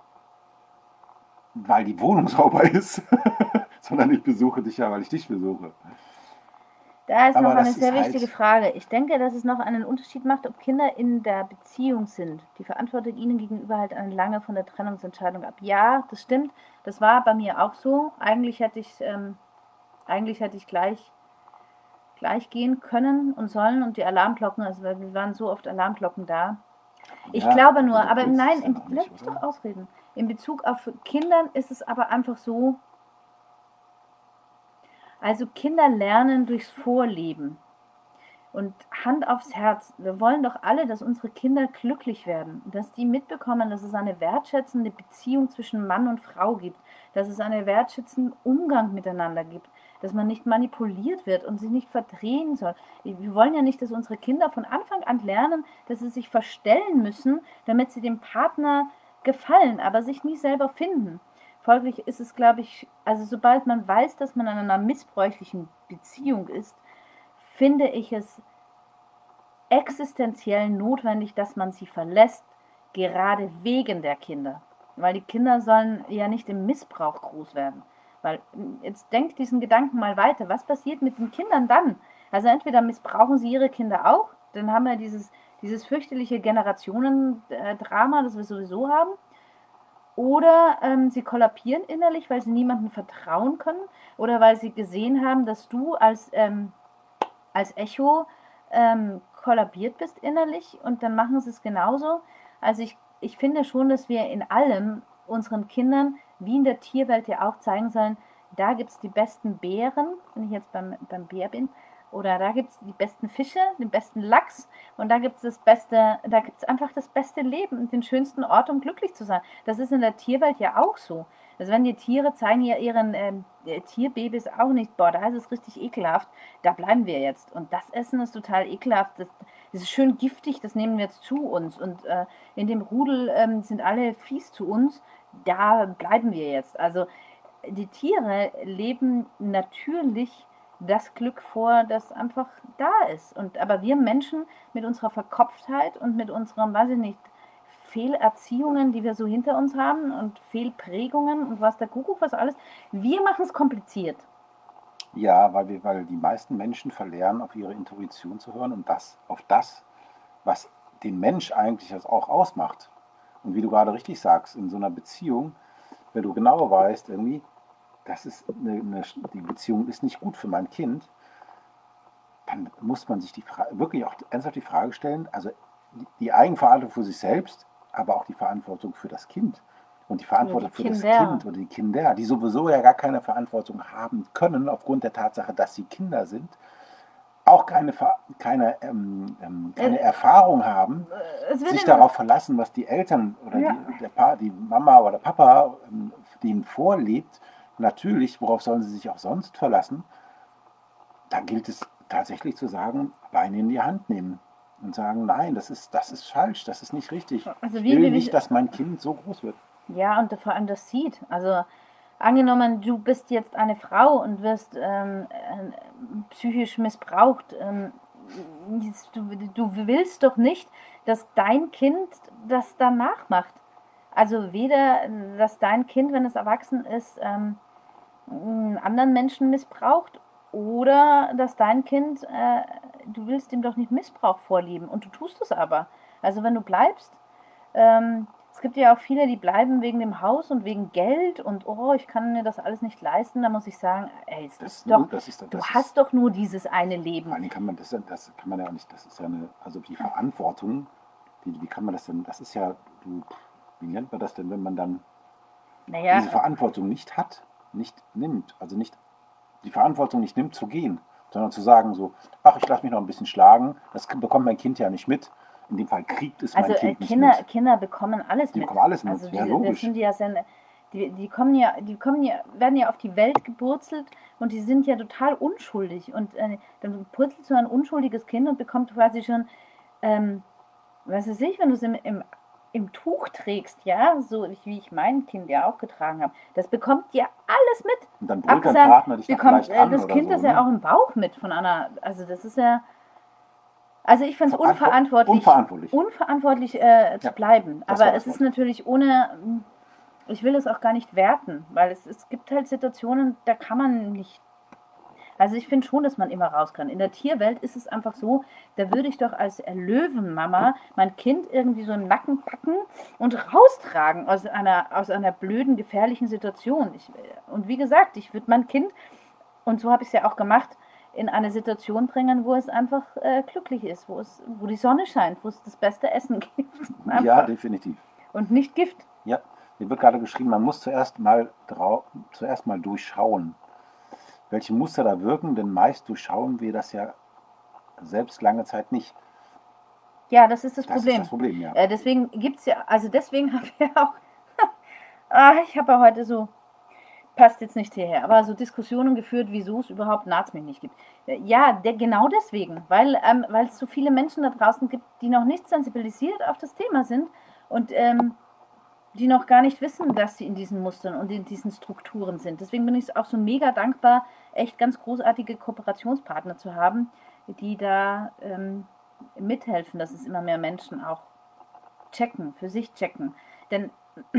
weil die Wohnung sauber ist, sondern ich besuche dich ja, weil ich dich besuche. Da ist Aber noch eine das ist sehr halt- wichtige Frage. Ich denke, dass es noch einen Unterschied macht, ob Kinder in der Beziehung sind. Die verantwortet ihnen gegenüber halt eine lange von der Trennungsentscheidung ab. Ja, das stimmt. Das war bei mir auch so. Eigentlich hätte ich, ähm, eigentlich hätte ich gleich, gleich gehen können und sollen und die Alarmglocken, also wir waren so oft Alarmglocken da. Ich Ja, glaube nur, du aber willst nein, es ja im, noch lass nicht, mich oder? doch ausreden. In Bezug auf Kindern ist es aber einfach so, also Kinder lernen durchs Vorleben. Und Hand aufs Herz, wir wollen doch alle, dass unsere Kinder glücklich werden, dass die mitbekommen, dass es eine wertschätzende Beziehung zwischen Mann und Frau gibt, dass es einen wertschätzenden Umgang miteinander gibt, dass man nicht manipuliert wird und sich nicht verdrehen soll. Wir wollen ja nicht, dass unsere Kinder von Anfang an lernen, dass sie sich verstellen müssen, damit sie dem Partner gefallen, aber sich nie selber finden. Folglich ist es, glaube ich, also sobald man weiß, dass man in einer missbräuchlichen Beziehung ist, finde ich es existenziell notwendig, dass man sie verlässt, gerade wegen der Kinder. Weil die Kinder sollen ja nicht im Missbrauch groß werden. Weil jetzt denkt diesen Gedanken mal weiter. Was passiert mit den Kindern dann? Also entweder missbrauchen sie ihre Kinder auch, dann haben wir dieses, dieses fürchterliche Generationendrama, das wir sowieso haben. Oder ähm, sie kollabieren innerlich, weil sie niemandem vertrauen können. Oder weil sie gesehen haben, dass du als, ähm, als Echo ähm, kollabiert bist innerlich. Und dann machen sie es genauso. Also ich, ich finde schon, dass wir in allem unseren Kindern, wie in der Tierwelt ja auch, zeigen sollen, da gibt es die besten Beeren, wenn ich jetzt beim, beim Bär bin, oder da gibt es die besten Fische, den besten Lachs und da gibt es das beste, da gibt es einfach das beste Leben und den schönsten Ort, um glücklich zu sein. Das ist in der Tierwelt ja auch so. Also wenn die Tiere zeigen ja ihren ähm, Tierbabys auch nicht, boah, da ist es richtig ekelhaft, da bleiben wir jetzt. Und das Essen ist total ekelhaft, das, das ist schön giftig, das nehmen wir jetzt zu uns. Und äh, in dem Rudel ähm, sind alle fies zu uns, da bleiben wir jetzt. Also die Tiere leben natürlich das Glück vor, das einfach da ist. Und aber wir Menschen mit unserer Verkopftheit und mit unseren, weiß ich nicht, Fehlerziehungen, die wir so hinter uns haben und Fehlprägungen und was der Kuckuck, was alles, wir machen es kompliziert. Ja, weil, wir, weil die meisten Menschen verlernen, auf ihre Intuition zu hören und das auf das, was den Mensch eigentlich das auch ausmacht. Und wie du gerade richtig sagst, in so einer Beziehung, wenn du genau weißt, irgendwie, das ist eine, eine, die Beziehung ist nicht gut für mein Kind, dann muss man sich die Frage, wirklich auch ernsthaft die Frage stellen, also die, die Eigenverantwortung für sich selbst, aber auch die Verantwortung für das Kind. Und die Verantwortung für das Kind oder die Kinder, die sowieso ja gar keine Verantwortung haben können, aufgrund der Tatsache, dass sie Kinder sind, auch keine, keine, ähm, ähm, keine äh, Erfahrung haben, sich darauf verlassen, was die Eltern oder ja. die, der pa, die Mama oder der Papa ähm, denen vorlebt. Natürlich, worauf sollen sie sich auch sonst verlassen? Da gilt es tatsächlich zu sagen, Beine in die Hand nehmen und sagen, nein, das ist, das ist falsch, das ist nicht richtig. Also ich wie, will wie, nicht, dass mein Kind so groß wird. Ja, und vor allem das sieht. Also angenommen, du bist jetzt eine Frau und wirst ähm, äh, psychisch missbraucht. Ähm, du, du willst doch nicht, dass dein Kind das danach macht. Also weder, dass dein Kind, wenn es erwachsen ist, ähm, einen anderen Menschen missbraucht oder dass dein Kind, äh, du willst ihm doch nicht Missbrauch vorlieben und du tust es aber. Also wenn du bleibst, ähm, es gibt ja auch viele, die bleiben wegen dem Haus und wegen Geld und oh, ich kann mir das alles nicht leisten. Da muss ich sagen, ey, es das ist doch, nur, das ist, das du ist, hast doch nur dieses eine Leben. Vor allem kann man das, das kann man ja auch nicht, das ist ja eine, also die Verantwortung, wie, wie kann man das denn, das ist ja, du, wie nennt man das denn, wenn man dann naja, diese Verantwortung nicht hat, nicht nimmt, also nicht die Verantwortung nicht nimmt zu gehen, sondern zu sagen so, ach, ich lasse mich noch ein bisschen schlagen, das bekommt mein Kind ja nicht mit. In dem Fall kriegt es mein also, Kind äh, Kinder, nicht mit. Kinder bekommen alles die mit. bekommen alles mit, also ja diese, logisch. Das sind ja sehr, die, die kommen ja, die kommen ja, werden ja auf die Welt geburzelt und die sind ja total unschuldig. Und äh, dann purzelt so ein unschuldiges Kind und bekommt quasi schon, ähm, was weiß ich, wenn du es im, im, im Tuch trägst, ja, so wie ich mein Kind ja auch getragen habe, das bekommt ja alles mit. Und dann brüllt dein Partner dich da bekommt, vielleicht an das oder Kind so, das ja ne? auch im Bauch mit von einer, also das ist ja, also ich finde es unverantwortlich, unverantwortlich, unverantwortlich äh, zu ja, bleiben. Aber es Wort. ist natürlich ohne, ich will es auch gar nicht werten, weil es, es gibt halt Situationen, da kann man nicht. Also ich finde schon, dass man immer raus kann. In der Tierwelt ist es einfach so, da würde ich doch als Löwenmama mein Kind irgendwie so im Nacken packen und raustragen aus einer, aus einer blöden, gefährlichen Situation. Ich, und wie gesagt, ich würde mein Kind, und so habe ich es ja auch gemacht, in eine Situation bringen, wo es einfach äh, glücklich ist, wo, es, wo die Sonne scheint, wo es das beste Essen gibt. Einfach. Ja, definitiv. Und nicht Gift. Ja, mir wird gerade geschrieben, man muss zuerst mal, drau zuerst mal durchschauen, welche Muster da wirken, denn meist durchschauen wir das ja selbst lange Zeit nicht. Ja, das ist das, das Problem. Ist das Problem, ja. Äh, deswegen gibt es ja, also deswegen haben wir auch, ah, ich habe ja heute so, passt jetzt nicht hierher, aber so Diskussionen geführt, wieso es überhaupt Nazmilch nicht gibt. Ja, der, genau deswegen, weil ähm, weil es so viele Menschen da draußen gibt, die noch nicht sensibilisiert auf das Thema sind und ähm, die noch gar nicht wissen, dass sie in diesen Mustern und in diesen Strukturen sind. Deswegen bin ich auch so mega dankbar, echt ganz großartige Kooperationspartner zu haben, die da ähm, mithelfen, dass es immer mehr Menschen auch checken, für sich checken. Denn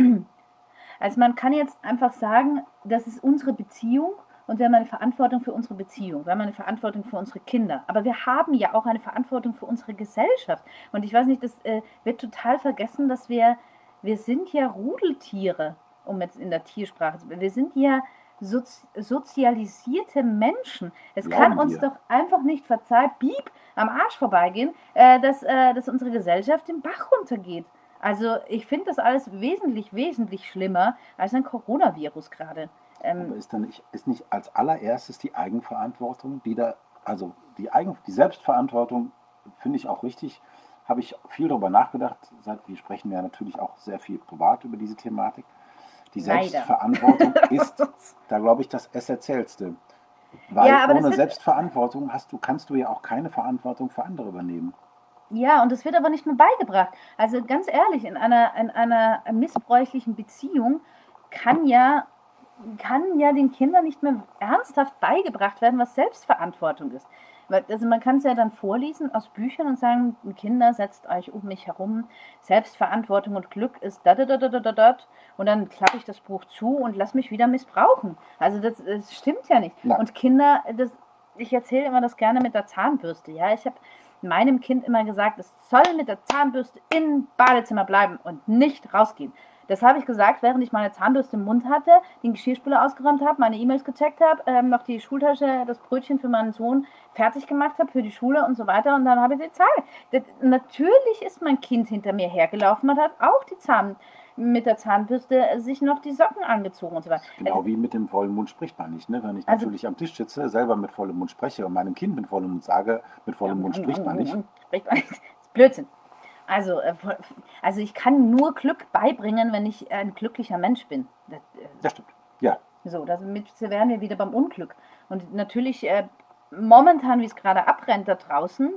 also man kann jetzt einfach sagen, das ist unsere Beziehung und wir haben eine Verantwortung für unsere Beziehung, wir haben eine Verantwortung für unsere Kinder. Aber wir haben ja auch eine Verantwortung für unsere Gesellschaft. Und ich weiß nicht, das äh, wird total vergessen, dass wir, wir sind ja Rudeltiere, um jetzt in der Tiersprache zu bleiben. Wir sind ja sozi sozialisierte Menschen. Es Glauben kann uns wir. doch einfach nicht verzeiht, piep, am Arsch vorbeigehen, äh, dass, äh, dass unsere Gesellschaft den Bach runtergeht. Also ich finde das alles wesentlich, wesentlich schlimmer als ein Coronavirus gerade. Ähm, Aber ist dann nicht, ist nicht als allererstes die Eigenverantwortung, die da, also die Eigen, die Selbstverantwortung finde ich auch richtig, habe ich viel darüber nachgedacht. Seit wir sprechen ja natürlich auch sehr viel privat über diese Thematik. Die Leider. Selbstverantwortung ist, da glaube ich, das Essentiellste. Weil Ja, aber das ohne wird- Selbstverantwortung hast du, kannst du ja auch keine Verantwortung für andere übernehmen. Ja, und das wird aber nicht mehr beigebracht. Also ganz ehrlich, in einer, in einer missbräuchlichen Beziehung kann ja, kann ja den Kindern nicht mehr ernsthaft beigebracht werden, was Selbstverantwortung ist. Weil, also man kann es ja dann vorlesen aus Büchern und sagen, Kinder, setzt euch um mich herum, Selbstverantwortung und Glück ist da, da, da, da, da, da, da. Und dann klappe ich das Buch zu und lass mich wieder missbrauchen. Also das, das stimmt ja nicht. Nein. Und Kinder, das, ich erzähle immer das gerne mit der Zahnbürste. Ja, ich habe meinem Kind immer gesagt, es soll mit der Zahnbürste im Badezimmer bleiben und nicht rausgehen. Das habe ich gesagt, während ich meine Zahnbürste im Mund hatte, den Geschirrspüler ausgeräumt habe, meine E-Mails gecheckt habe, ähm, noch die Schultasche, das Brötchen für meinen Sohn fertig gemacht habe für die Schule und so weiter. Und dann habe ich die Zahn. Das, natürlich ist mein Kind hinter mir hergelaufen und hat auch die Zahn mit der Zahnbürste sich noch die Socken angezogen und so weiter. Genau wie mit dem vollen Mund spricht man nicht. Ne? Wenn ich Also- natürlich am Tisch sitze, selber mit vollem Mund spreche und meinem Kind mit vollem Mund sage, mit vollem Mund spricht man nicht. Spricht man nicht. Das ist Blödsinn. Also, äh, also ich kann nur Glück beibringen, wenn ich ein glücklicher Mensch bin. Das, äh, Das stimmt. Ja, So, damit wären wir wieder beim Unglück. Und natürlich, äh, momentan, wie es gerade abbrennt da draußen,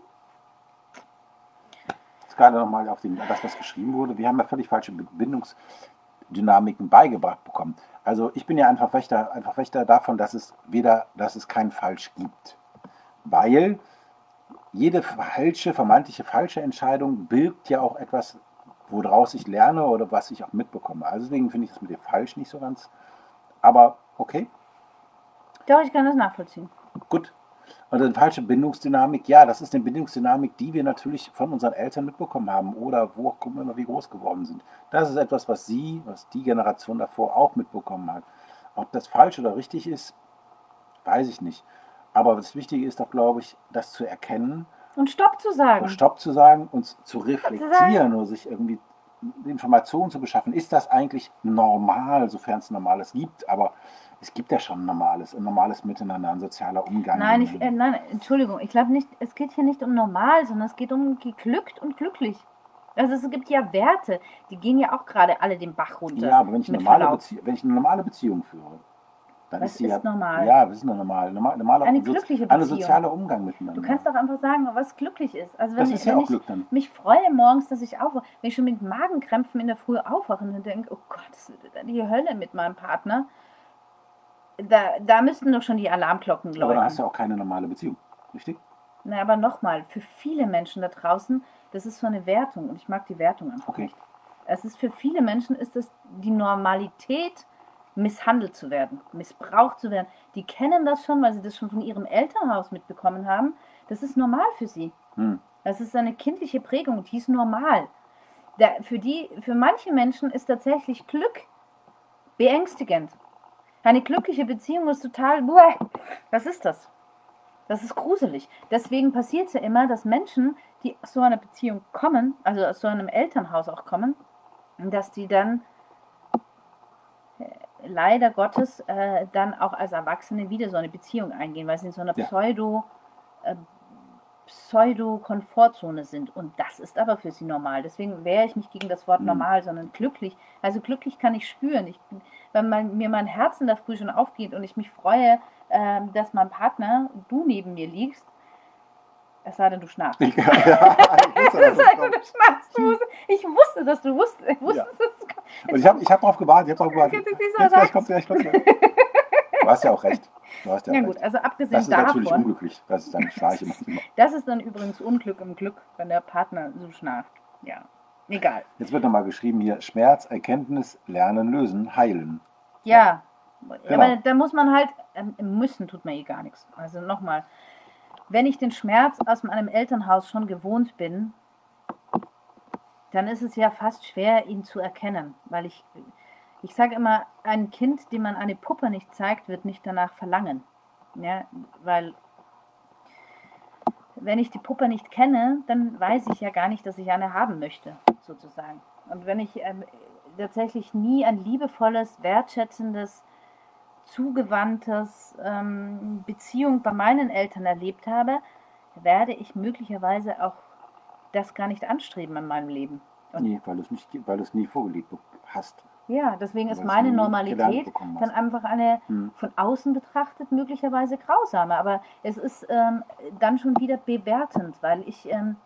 jetzt gerade nochmal auf den, das, was geschrieben wurde. Wir haben ja völlig falsche Bindungsdynamiken beigebracht bekommen. Also ich bin ja ein Verfechter, ein Verfechter davon, dass es weder, dass es kein Falsch gibt. Weil jede falsche, vermeintliche falsche Entscheidung birgt ja auch etwas, woraus ich lerne oder was ich auch mitbekomme. Also deswegen finde ich das mit dem Falsch nicht so ganz. Aber okay, doch, ich kann das nachvollziehen. gut. Und eine falsche Bindungsdynamik, ja, das ist eine Bindungsdynamik, die wir natürlich von unseren Eltern mitbekommen haben oder wo auch immer wir groß geworden sind. Das ist etwas, was sie, was die Generation davor auch mitbekommen hat. Ob das falsch oder richtig ist, weiß ich nicht. Aber das Wichtige ist doch, glaube ich, das zu erkennen, Und Stopp zu sagen. Stopp zu sagen und zu reflektieren oder sich irgendwie Informationen zu beschaffen. Ist das eigentlich normal, sofern es Normales gibt? Aber es gibt ja schon ein normales, ein normales Miteinander, ein sozialer Umgang. Nein, ich, äh, nein, Entschuldigung, ich glaube nicht, es geht hier nicht um normal, sondern es geht um geglückt und glücklich. Also es gibt ja Werte, die gehen ja auch gerade alle den Bach runter. Ja, aber wenn ich, eine mit normale Verlaub. Bezie wenn ich eine normale Beziehung führe, dann Was ist sie ist ja normal? Ja, das ist eine normal, normal, normaler Eine Sozi- glückliche Ein Beziehung. sozialer Umgang miteinander. Du kannst doch einfach sagen, was glücklich ist. Also wenn, Das ich, ist ja wenn auch ich Glück dann. mich freue morgens, dass ich aufwache, wenn ich schon mit Magenkrämpfen in der Früh aufwache und denke, oh Gott, das ist die Hölle mit meinem Partner, da, da müssten doch schon die Alarmglocken Aber dann läuten. hast du auch keine normale Beziehung, richtig? Na, aber nochmal, für viele Menschen da draußen, das ist so eine Wertung und ich mag die Wertung einfach Okay. nicht. Es ist für viele Menschen ist es die Normalität, misshandelt zu werden, missbraucht zu werden. Die kennen das schon, weil sie das schon von ihrem Elternhaus mitbekommen haben. Das ist normal für sie. Hm. Das ist eine kindliche Prägung, die ist normal. Da, für, die, für manche Menschen ist tatsächlich Glück beängstigend. Eine glückliche Beziehung ist total, buah, was ist das? Das ist gruselig. Deswegen passiert es ja immer, dass Menschen, die aus so einer Beziehung kommen, also aus so einem Elternhaus auch kommen, dass die dann äh, leider Gottes äh, dann auch als Erwachsene wieder so eine Beziehung eingehen, weil sie in so einer Ja. Pseudo, äh, Pseudo-Komfortzone sind. Und das ist aber für sie normal. Deswegen wehre ich mich gegen das Wort Mhm. normal, sondern glücklich. Also glücklich kann ich spüren. Ich, wenn mein, mir mein Herz in der Früh schon aufgeht und ich mich freue, ähm, dass mein Partner, du neben mir liegst, es sei denn, du schnarchst. Ja, ja, ich wusste, dass Es das sei denn, kommt. du schnarchst. Du wusstest- Ich wusste, dass du wusstest. Ich wusste, Ja. dass es kommt. Und ich habe ich hab drauf gewartet, ich habe drauf gewartet. Jetzt ist sie so Jetzt gleich recht. kommt gleich, kommt gleich. Du hast ja auch recht. Du hast ja Ja recht. gut, also Das abgesehen ist natürlich davon, unglücklich. Das ist dann Schnarche manchmal. das ist dann übrigens Unglück im Glück, wenn der Partner so schnarcht. Ja, egal. Jetzt wird nochmal geschrieben hier, Schmerz, Erkenntnis, Lernen, Lösen, Heilen. Ja, Genau. aber da muss man halt, ähm, müssen tut man eh gar nichts. Also nochmal, wenn ich den Schmerz aus meinem Elternhaus schon gewohnt bin, dann ist es ja fast schwer, ihn zu erkennen. Weil ich, ich sage immer, ein Kind, dem man eine Puppe nicht zeigt, wird nicht danach verlangen. Ja, weil wenn ich die Puppe nicht kenne, dann weiß ich ja gar nicht, dass ich eine haben möchte, sozusagen. Und wenn ich ähm, tatsächlich nie ein liebevolles, wertschätzendes, zugewandtes ähm, Beziehung bei meinen Eltern erlebt habe, werde ich möglicherweise auch das gar nicht anstreben in meinem Leben. Und Nee, weil du es nicht, weil du es nie vorgelebt hast. ja, deswegen ist Weil es meine nie gelernt Normalität bekommen dann hast. einfach eine Hm. von außen betrachtet möglicherweise grausame. Aber es ist ähm, dann schon wieder bewertend, weil ich ähm,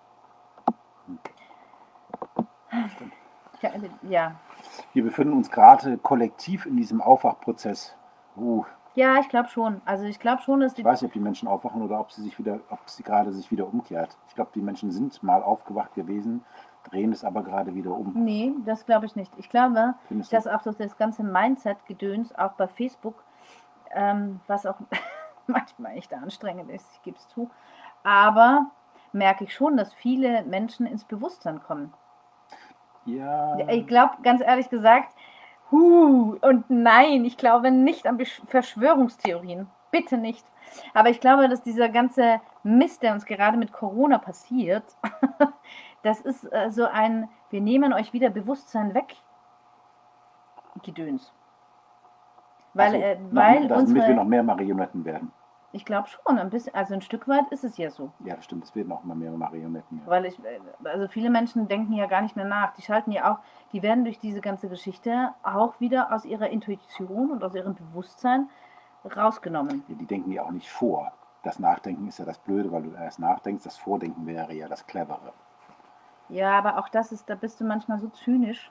ja, ja, Wir befinden uns gerade kollektiv in diesem Aufwachprozess. Uh, ja, ich glaube schon. Also ich glaube schon, dass die ich weiß nicht, ob die Menschen aufwachen oder ob sie sich wieder, ob sie gerade sich wieder umkehrt. Ich glaube, die Menschen sind mal aufgewacht gewesen, drehen es aber gerade wieder um. Nee, das glaube ich nicht. Ich glaube, Findest du? dass auch so das ganze Mindset-Gedöns, auch bei Facebook, ähm, was auch manchmal echt anstrengend ist, ich gebe es zu, aber merke ich schon, dass viele Menschen ins Bewusstsein kommen. Ja, Ich glaube, ganz ehrlich gesagt, hu, und nein, ich glaube nicht an Besch- Verschwörungstheorien. Bitte nicht. Aber ich glaube, dass dieser ganze Mist, der uns gerade mit Corona passiert, das ist äh, so ein, wir nehmen euch wieder Bewusstsein weg, Gedöns. Weil, ach so, äh, noch- weil damit wir unsere, noch mehr Marionetten werden. ich glaube schon, ein bisschen, also ein Stück weit ist es ja so. Ja, das stimmt, es werden auch immer mehr Marionetten. Ja. Weil ich, äh, also viele Menschen denken ja gar nicht mehr nach. Die schalten ja auch, die werden durch diese ganze Geschichte auch wieder aus ihrer Intuition und aus ihrem Bewusstsein rausgenommen. Ja, die denken ja auch nicht vor. Das Nachdenken ist ja das Blöde, weil du erst nachdenkst. Das Vordenken wäre ja das Clevere. Ja, aber auch das ist, da bist du manchmal so zynisch.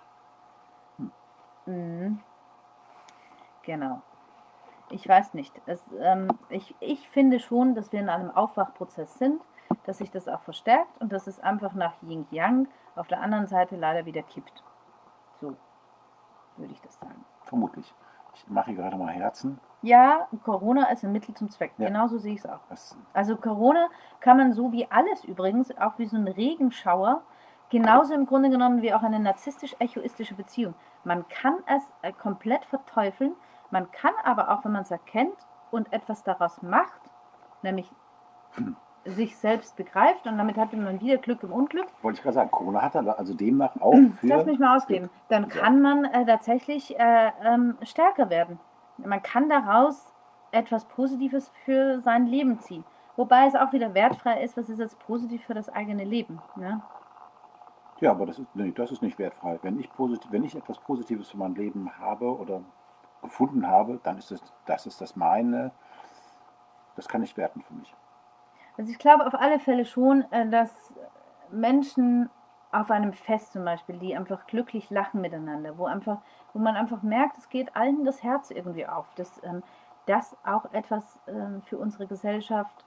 Mhm. Genau. Ich weiß nicht. Es, ähm, ich, ich finde schon, dass wir in einem Aufwachprozess sind, dass sich das auch verstärkt und dass es einfach nach Yin-Yang auf der anderen Seite leider wieder kippt. So würde ich das sagen. Vermutlich. Ich mache hier gerade mal Herzen. Ja, Corona ist ein Mittel zum Zweck. Ja. Genauso sehe ich es auch. Das, Also Corona kann man so wie alles übrigens, auch wie so ein Regenschauer, genauso im Grunde genommen wie auch eine narzisstisch-egoistische Beziehung. Man kann es äh, komplett verteufeln, man kann aber auch, wenn man es erkennt und etwas daraus macht, nämlich sich selbst begreift und damit hat man wieder Glück im Unglück. wollte ich gerade sagen, Corona hat dann also demnach auch für... Lass mich mal ausreden. Dann Ja. kann man äh, tatsächlich äh, ähm, stärker werden. Man kann daraus etwas Positives für sein Leben ziehen. Wobei es auch wieder wertfrei ist, was ist jetzt positiv für das eigene Leben. Ne? Ja, aber das ist, nee, das ist nicht wertfrei. Wenn ich, positiv, wenn ich etwas Positives für mein Leben habe oder gefunden habe, dann ist es, das ist das meine, das kann ich werten für mich. Also ich glaube auf alle Fälle schon, äh, dass Menschen auf einem Fest zum Beispiel, die einfach glücklich lachen miteinander, wo einfach, wo man einfach merkt, es geht allen das Herz irgendwie auf, dass ähm, das auch etwas ähm, für unsere Gesellschaft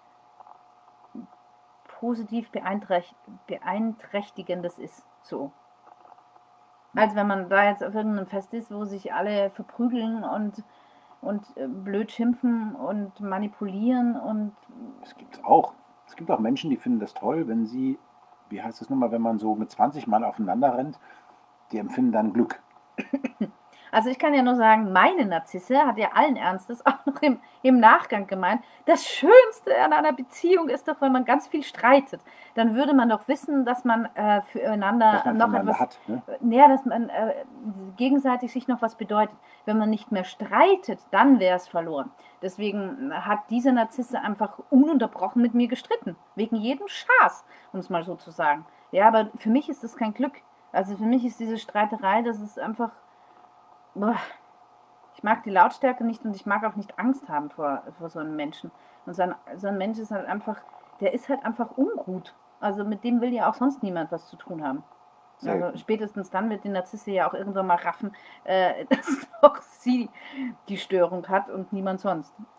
positiv beeinträcht beeinträchtigendes ist. So. Als wenn man da jetzt auf irgendeinem Fest ist, wo sich alle verprügeln und, und äh, blöd schimpfen und manipulieren und Es gibt auch. Es gibt auch Menschen, die finden das toll, wenn sie, wie heißt das nochmal, wenn man so mit zwanzig Mann aufeinander rennt, die empfinden dann Glück. also ich kann ja nur sagen, meine Narzisse hat ja allen Ernstes auch noch im, im Nachgang gemeint, das Schönste an einer Beziehung ist doch, wenn man ganz viel streitet. Dann würde man doch wissen, dass man äh, füreinander Was man noch voneinander etwas, hat. Ne? näher, dass man äh, gegenseitig sich noch was bedeutet. Wenn man nicht mehr streitet, dann wäre es verloren. Deswegen hat diese Narzisse einfach ununterbrochen mit mir gestritten. Wegen jedem Schaß, um es mal so zu sagen. Ja, aber für mich ist das kein Glück. Also für mich ist diese Streiterei, das ist einfach... Boah, ich mag die Lautstärke nicht und ich mag auch nicht Angst haben vor, vor so einem Menschen. Und so ein, so ein Mensch ist halt einfach, der ist halt einfach ungut. Also mit dem will ja auch sonst niemand was zu tun haben. Also Selten. spätestens dann wird die Narzisse ja auch irgendwann mal raffen, äh, dass auch sie die Störung hat und niemand sonst.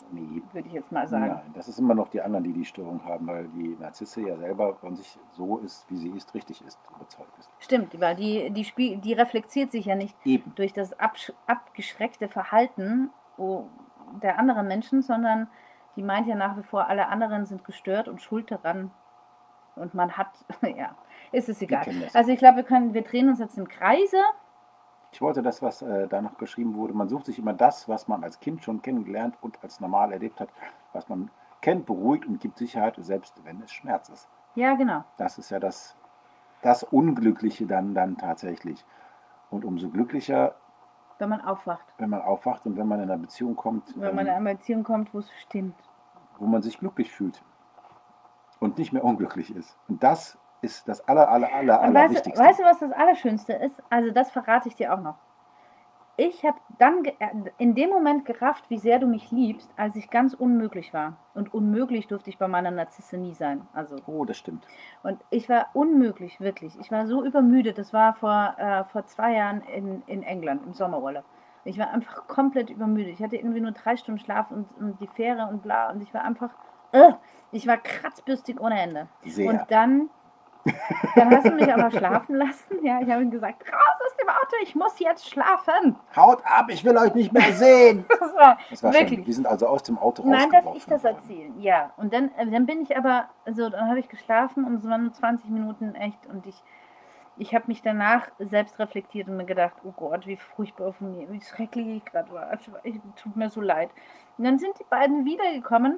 Nee, würde ich jetzt mal sagen. nein, das ist immer noch die anderen, die die Störung haben, weil die Narzisse ja selber von sich so ist, wie sie ist, richtig ist, überzeugt ist. Stimmt, weil die, die, Spiel, die reflektiert sich ja nicht Eben. durch das absch abgeschreckte Verhalten oh, der anderen Menschen, sondern die meint ja nach wie vor, alle anderen sind gestört und schuld daran. Und man hat, ja, ist es Wir egal. kennen das. Also ich glaube, wir können, wir drehen uns jetzt im Kreise. Ich wollte das, was äh, da noch geschrieben wurde, man sucht sich immer das, was man als Kind schon kennengelernt und als normal erlebt hat, was man kennt, beruhigt und gibt Sicherheit, selbst wenn es Schmerz ist. Ja, genau. Das ist ja das, das Unglückliche dann, dann tatsächlich. Und umso glücklicher, Wenn man aufwacht. wenn man aufwacht und wenn man in eine Beziehung kommt, Wenn man in ähm, eine Beziehung kommt, wo es stimmt. wo man sich glücklich fühlt und nicht mehr unglücklich ist. Und das ist das aller, aller, aller, Und aller weißt, du- Wichtigste. weißt du, was das Allerschönste ist? Also das verrate ich dir auch noch. Ich habe dann ge- äh, in dem Moment gerafft, wie sehr du mich liebst, als ich ganz unmöglich war. Und unmöglich durfte ich bei meiner Narzisse nie sein. Also, Oh, das stimmt. und ich war unmöglich, wirklich. Ich war so übermüdet. Das war vor, äh, vor zwei Jahren in, in England, im Sommerurlaub. Ich war einfach komplett übermüdet. Ich hatte irgendwie nur drei Stunden Schlaf und, und die Fähre und bla. Und ich war einfach, äh, ich war kratzbürstig ohne Ende. Sehr. Und dann, dann hast du mich aber schlafen lassen. Ja, ich habe ihm gesagt, raus aus dem Auto, ich muss jetzt schlafen. Haut ab, ich will euch nicht mehr sehen. Das war, Das war wirklich. schon, wir sind also aus dem Auto Nein, darf rausgeworfen ich das worden. erzählen? Ja. Und dann, äh, dann bin ich aber, so, dann habe ich geschlafen und es waren nur zwanzig Minuten echt und ich, ich habe mich danach selbst reflektiert und mir gedacht, oh Gott, wie furchtbar von mir, wie schrecklich ich gerade war. Es war- Ich, tut mir so leid. Und dann sind die beiden wiedergekommen,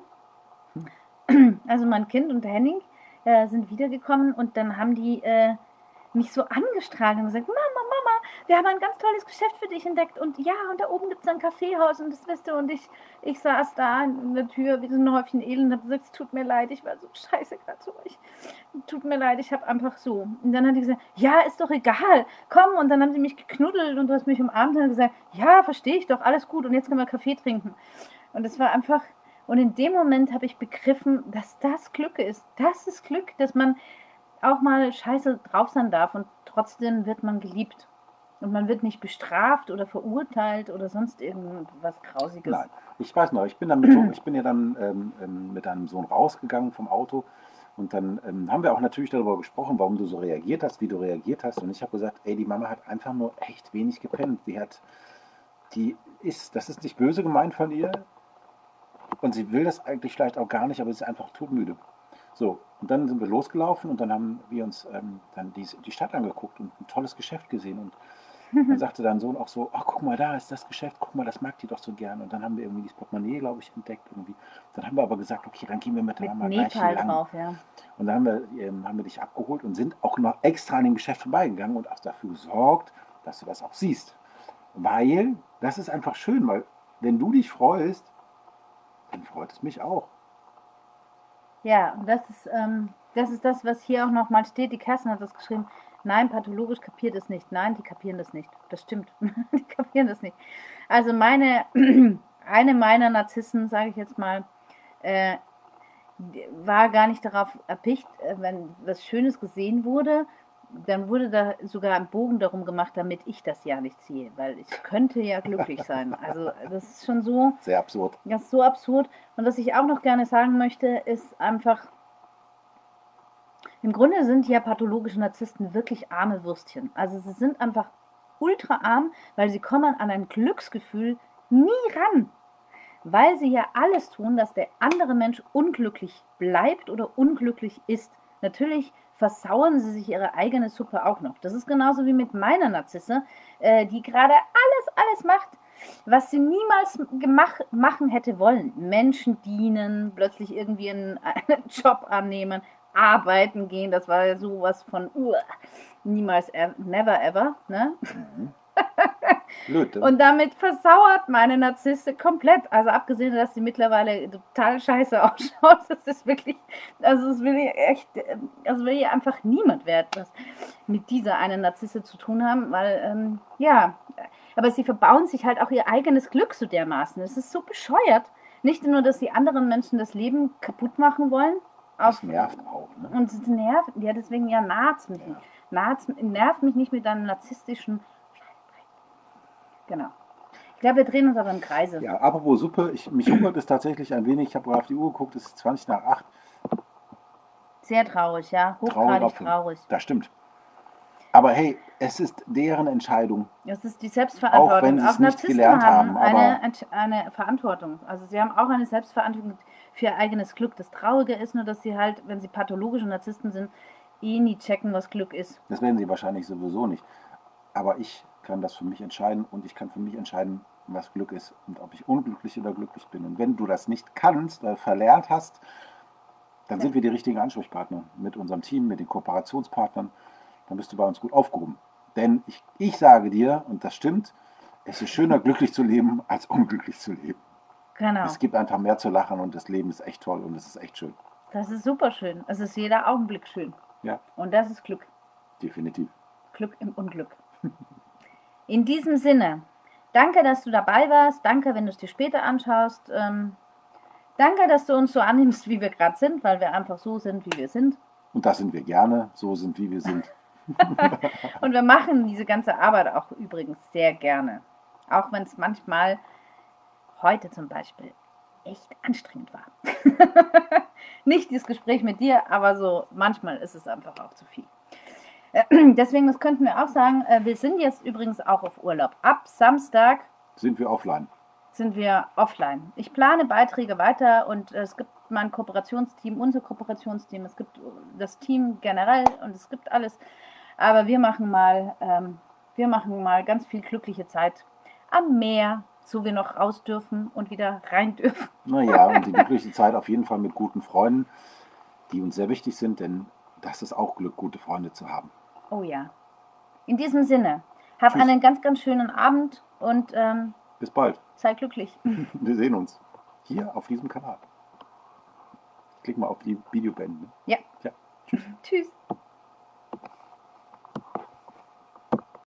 also mein Kind und der Henning äh, sind wiedergekommen und dann haben die äh, mich so angestrahlt und gesagt, Mama, Mama, wir haben ein ganz tolles Geschäft für dich entdeckt und ja, und da oben gibt es ein Kaffeehaus und das wisst du und ich, ich saß da in der Tür wie so ein Häufchen Elend und habe gesagt, es tut mir leid, ich war so scheiße gerade zu euch. Tut mir leid, ich habe einfach so. Und dann hat die gesagt, ja, ist doch egal, komm. Und dann haben sie mich geknuddelt und du hast mich umarmt und hat gesagt, ja, verstehe ich doch, alles gut und jetzt können wir Kaffee trinken. Und es war einfach, und in dem Moment habe ich begriffen, dass das Glück ist. Das ist Glück, dass man auch mal scheiße drauf sein darf und trotzdem wird man geliebt. Und man wird nicht bestraft oder verurteilt oder sonst irgendwas Grausiges. Nein, ich weiß noch, ich bin, dann mit, so- ich bin ja dann ähm, ähm, mit deinem Sohn rausgegangen vom Auto und dann ähm, haben wir auch natürlich darüber gesprochen, warum du so reagiert hast, wie du reagiert hast. Und ich habe gesagt, ey, die Mama hat einfach nur echt wenig gepennt. Die hat, die ist, das ist nicht böse gemeint von ihr und sie will das eigentlich vielleicht auch gar nicht, aber sie ist einfach todmüde. So, und dann sind wir losgelaufen und dann haben wir uns ähm, dann die, die Stadt angeguckt und ein tolles Geschäft gesehen und dann sagte dein Sohn auch so, ach guck mal, da ist das Geschäft, guck mal, das mag die doch so gern. Und dann haben wir irgendwie dieses Portemonnaie, glaube ich, entdeckt irgendwie. Dann haben wir aber gesagt, okay, dann gehen wir mit der Mit Mama gleich Nepal lang. drauf, ja. Und dann haben wir, ähm, haben wir dich abgeholt und sind auch noch extra an dem Geschäft vorbeigegangen und auch dafür gesorgt, dass du das auch siehst. Weil, das ist einfach schön, weil wenn du dich freust, dann freut es mich auch. Ja, und das ist, ähm, das ist das, was hier auch nochmal steht. Die Kerstin hat das geschrieben. Nein, pathologisch kapiert es nicht. Nein, die kapieren das nicht. Das stimmt. Die kapieren das nicht. Also meine, eine meiner Narzissen, sage ich jetzt mal, äh, die war gar nicht darauf erpicht, äh, wenn was Schönes gesehen wurde, dann wurde da sogar ein Bogen darum gemacht, damit ich das ja nicht sehe, weil ich könnte ja glücklich sein. Also das ist schon so, Sehr absurd. das ist so absurd. Und was ich auch noch gerne sagen möchte, ist einfach, im Grunde sind ja pathologische Narzissten wirklich arme Würstchen. Also sie sind einfach ultra arm, weil sie kommen an ein Glücksgefühl nie ran. Weil sie ja alles tun, dass der andere Mensch unglücklich bleibt oder unglücklich ist. Natürlich versauern sie sich ihre eigene Suppe auch noch. Das ist genauso wie mit meiner Narzisse, äh, die gerade alles, alles macht, was sie niemals gemach, machen hätte wollen. Menschen dienen, plötzlich irgendwie einen, einen Job annehmen, arbeiten gehen, das war ja sowas von uh, niemals, ever, never ever. Ne? Mhm. Blöd. Und damit versauert meine Narzisse komplett. Also abgesehen, dass sie mittlerweile total scheiße ausschaut, das ist wirklich, also es will ihr echt, also will ihr einfach niemand wert, was mit dieser einen Narzisse zu tun haben, weil, ähm, ja, aber sie verbauen sich halt auch ihr eigenes Glück so dermaßen. Es ist so bescheuert. Nicht nur, dass sie anderen Menschen das Leben kaputt machen wollen. Das Auf, nervt auch. Ne? und es nervt, ja, deswegen ja naht's mich Ja. nicht. Naht's, nervt mich nicht mit einem narzisstischen. Genau. Ich glaube, wir drehen uns aber im Kreise. Ja, apropos Suppe, ich, mich hungert es tatsächlich ein wenig. Ich habe gerade auf die Uhr geguckt, es ist zwanzig nach acht. Sehr traurig, ja. Traurig Hochgradig auf fünf. traurig. Das stimmt. Aber hey, es ist deren Entscheidung. Das ist die Selbstverantwortung. Auch wenn sie es auch nicht Narzissten gelernt haben, eine, aber- Ent- eine Verantwortung. Also sie haben auch eine Selbstverantwortung für ihr eigenes Glück. Das Traurige ist nur, dass sie halt, wenn sie pathologische Narzissten sind, eh nie checken, was Glück ist. Das werden sie wahrscheinlich sowieso nicht. Aber ich kann das für mich entscheiden und ich kann für mich entscheiden, was Glück ist und ob ich unglücklich oder glücklich bin. Und wenn du das nicht kannst oder verlernt hast, dann sind wir die richtigen Ansprechpartner mit unserem Team, mit den Kooperationspartnern. Dann bist du bei uns gut aufgehoben. Denn ich, ich sage dir, und das stimmt, es ist schöner, glücklich zu leben, als unglücklich zu leben. Genau. Es gibt einfach mehr zu lachen und das Leben ist echt toll und es ist echt schön. Das ist super schön. Es ist jeder Augenblick schön. Ja, Und das ist Glück. definitiv. Glück im Unglück. In diesem Sinne, danke, dass du dabei warst. Danke, wenn du es dir später anschaust. Ähm, danke, dass du uns so annimmst, wie wir gerade sind, weil wir einfach so sind, wie wir sind. Und das sind wir gerne, so sind, wie wir sind. Und wir machen diese ganze Arbeit auch übrigens sehr gerne. Auch wenn es manchmal, heute zum Beispiel, echt anstrengend war. Nicht dieses Gespräch mit dir, aber so manchmal ist es einfach auch zu viel. Deswegen, das könnten wir auch sagen, wir sind jetzt übrigens auch auf Urlaub. Ab Samstag Sind wir offline. sind wir offline. Ich plane Beiträge weiter und es gibt mein Kooperationsteam, unser Kooperationsteam, es gibt das Team generell und es gibt alles. Aber wir machen mal, ähm, wir machen mal ganz viel glückliche Zeit am Meer, so wir noch raus dürfen und wieder rein dürfen. Naja, und die glückliche Zeit auf jeden Fall mit guten Freunden, die uns sehr wichtig sind, denn das ist auch Glück, gute Freunde zu haben. Oh ja. In diesem Sinne, hab Tschüss. einen ganz, ganz schönen Abend und ähm, Bis bald. sei glücklich. Wir sehen uns hier auf diesem Kanal. Klick mal auf die Videobände. Ja. Ja. Tschüss. Tschüss.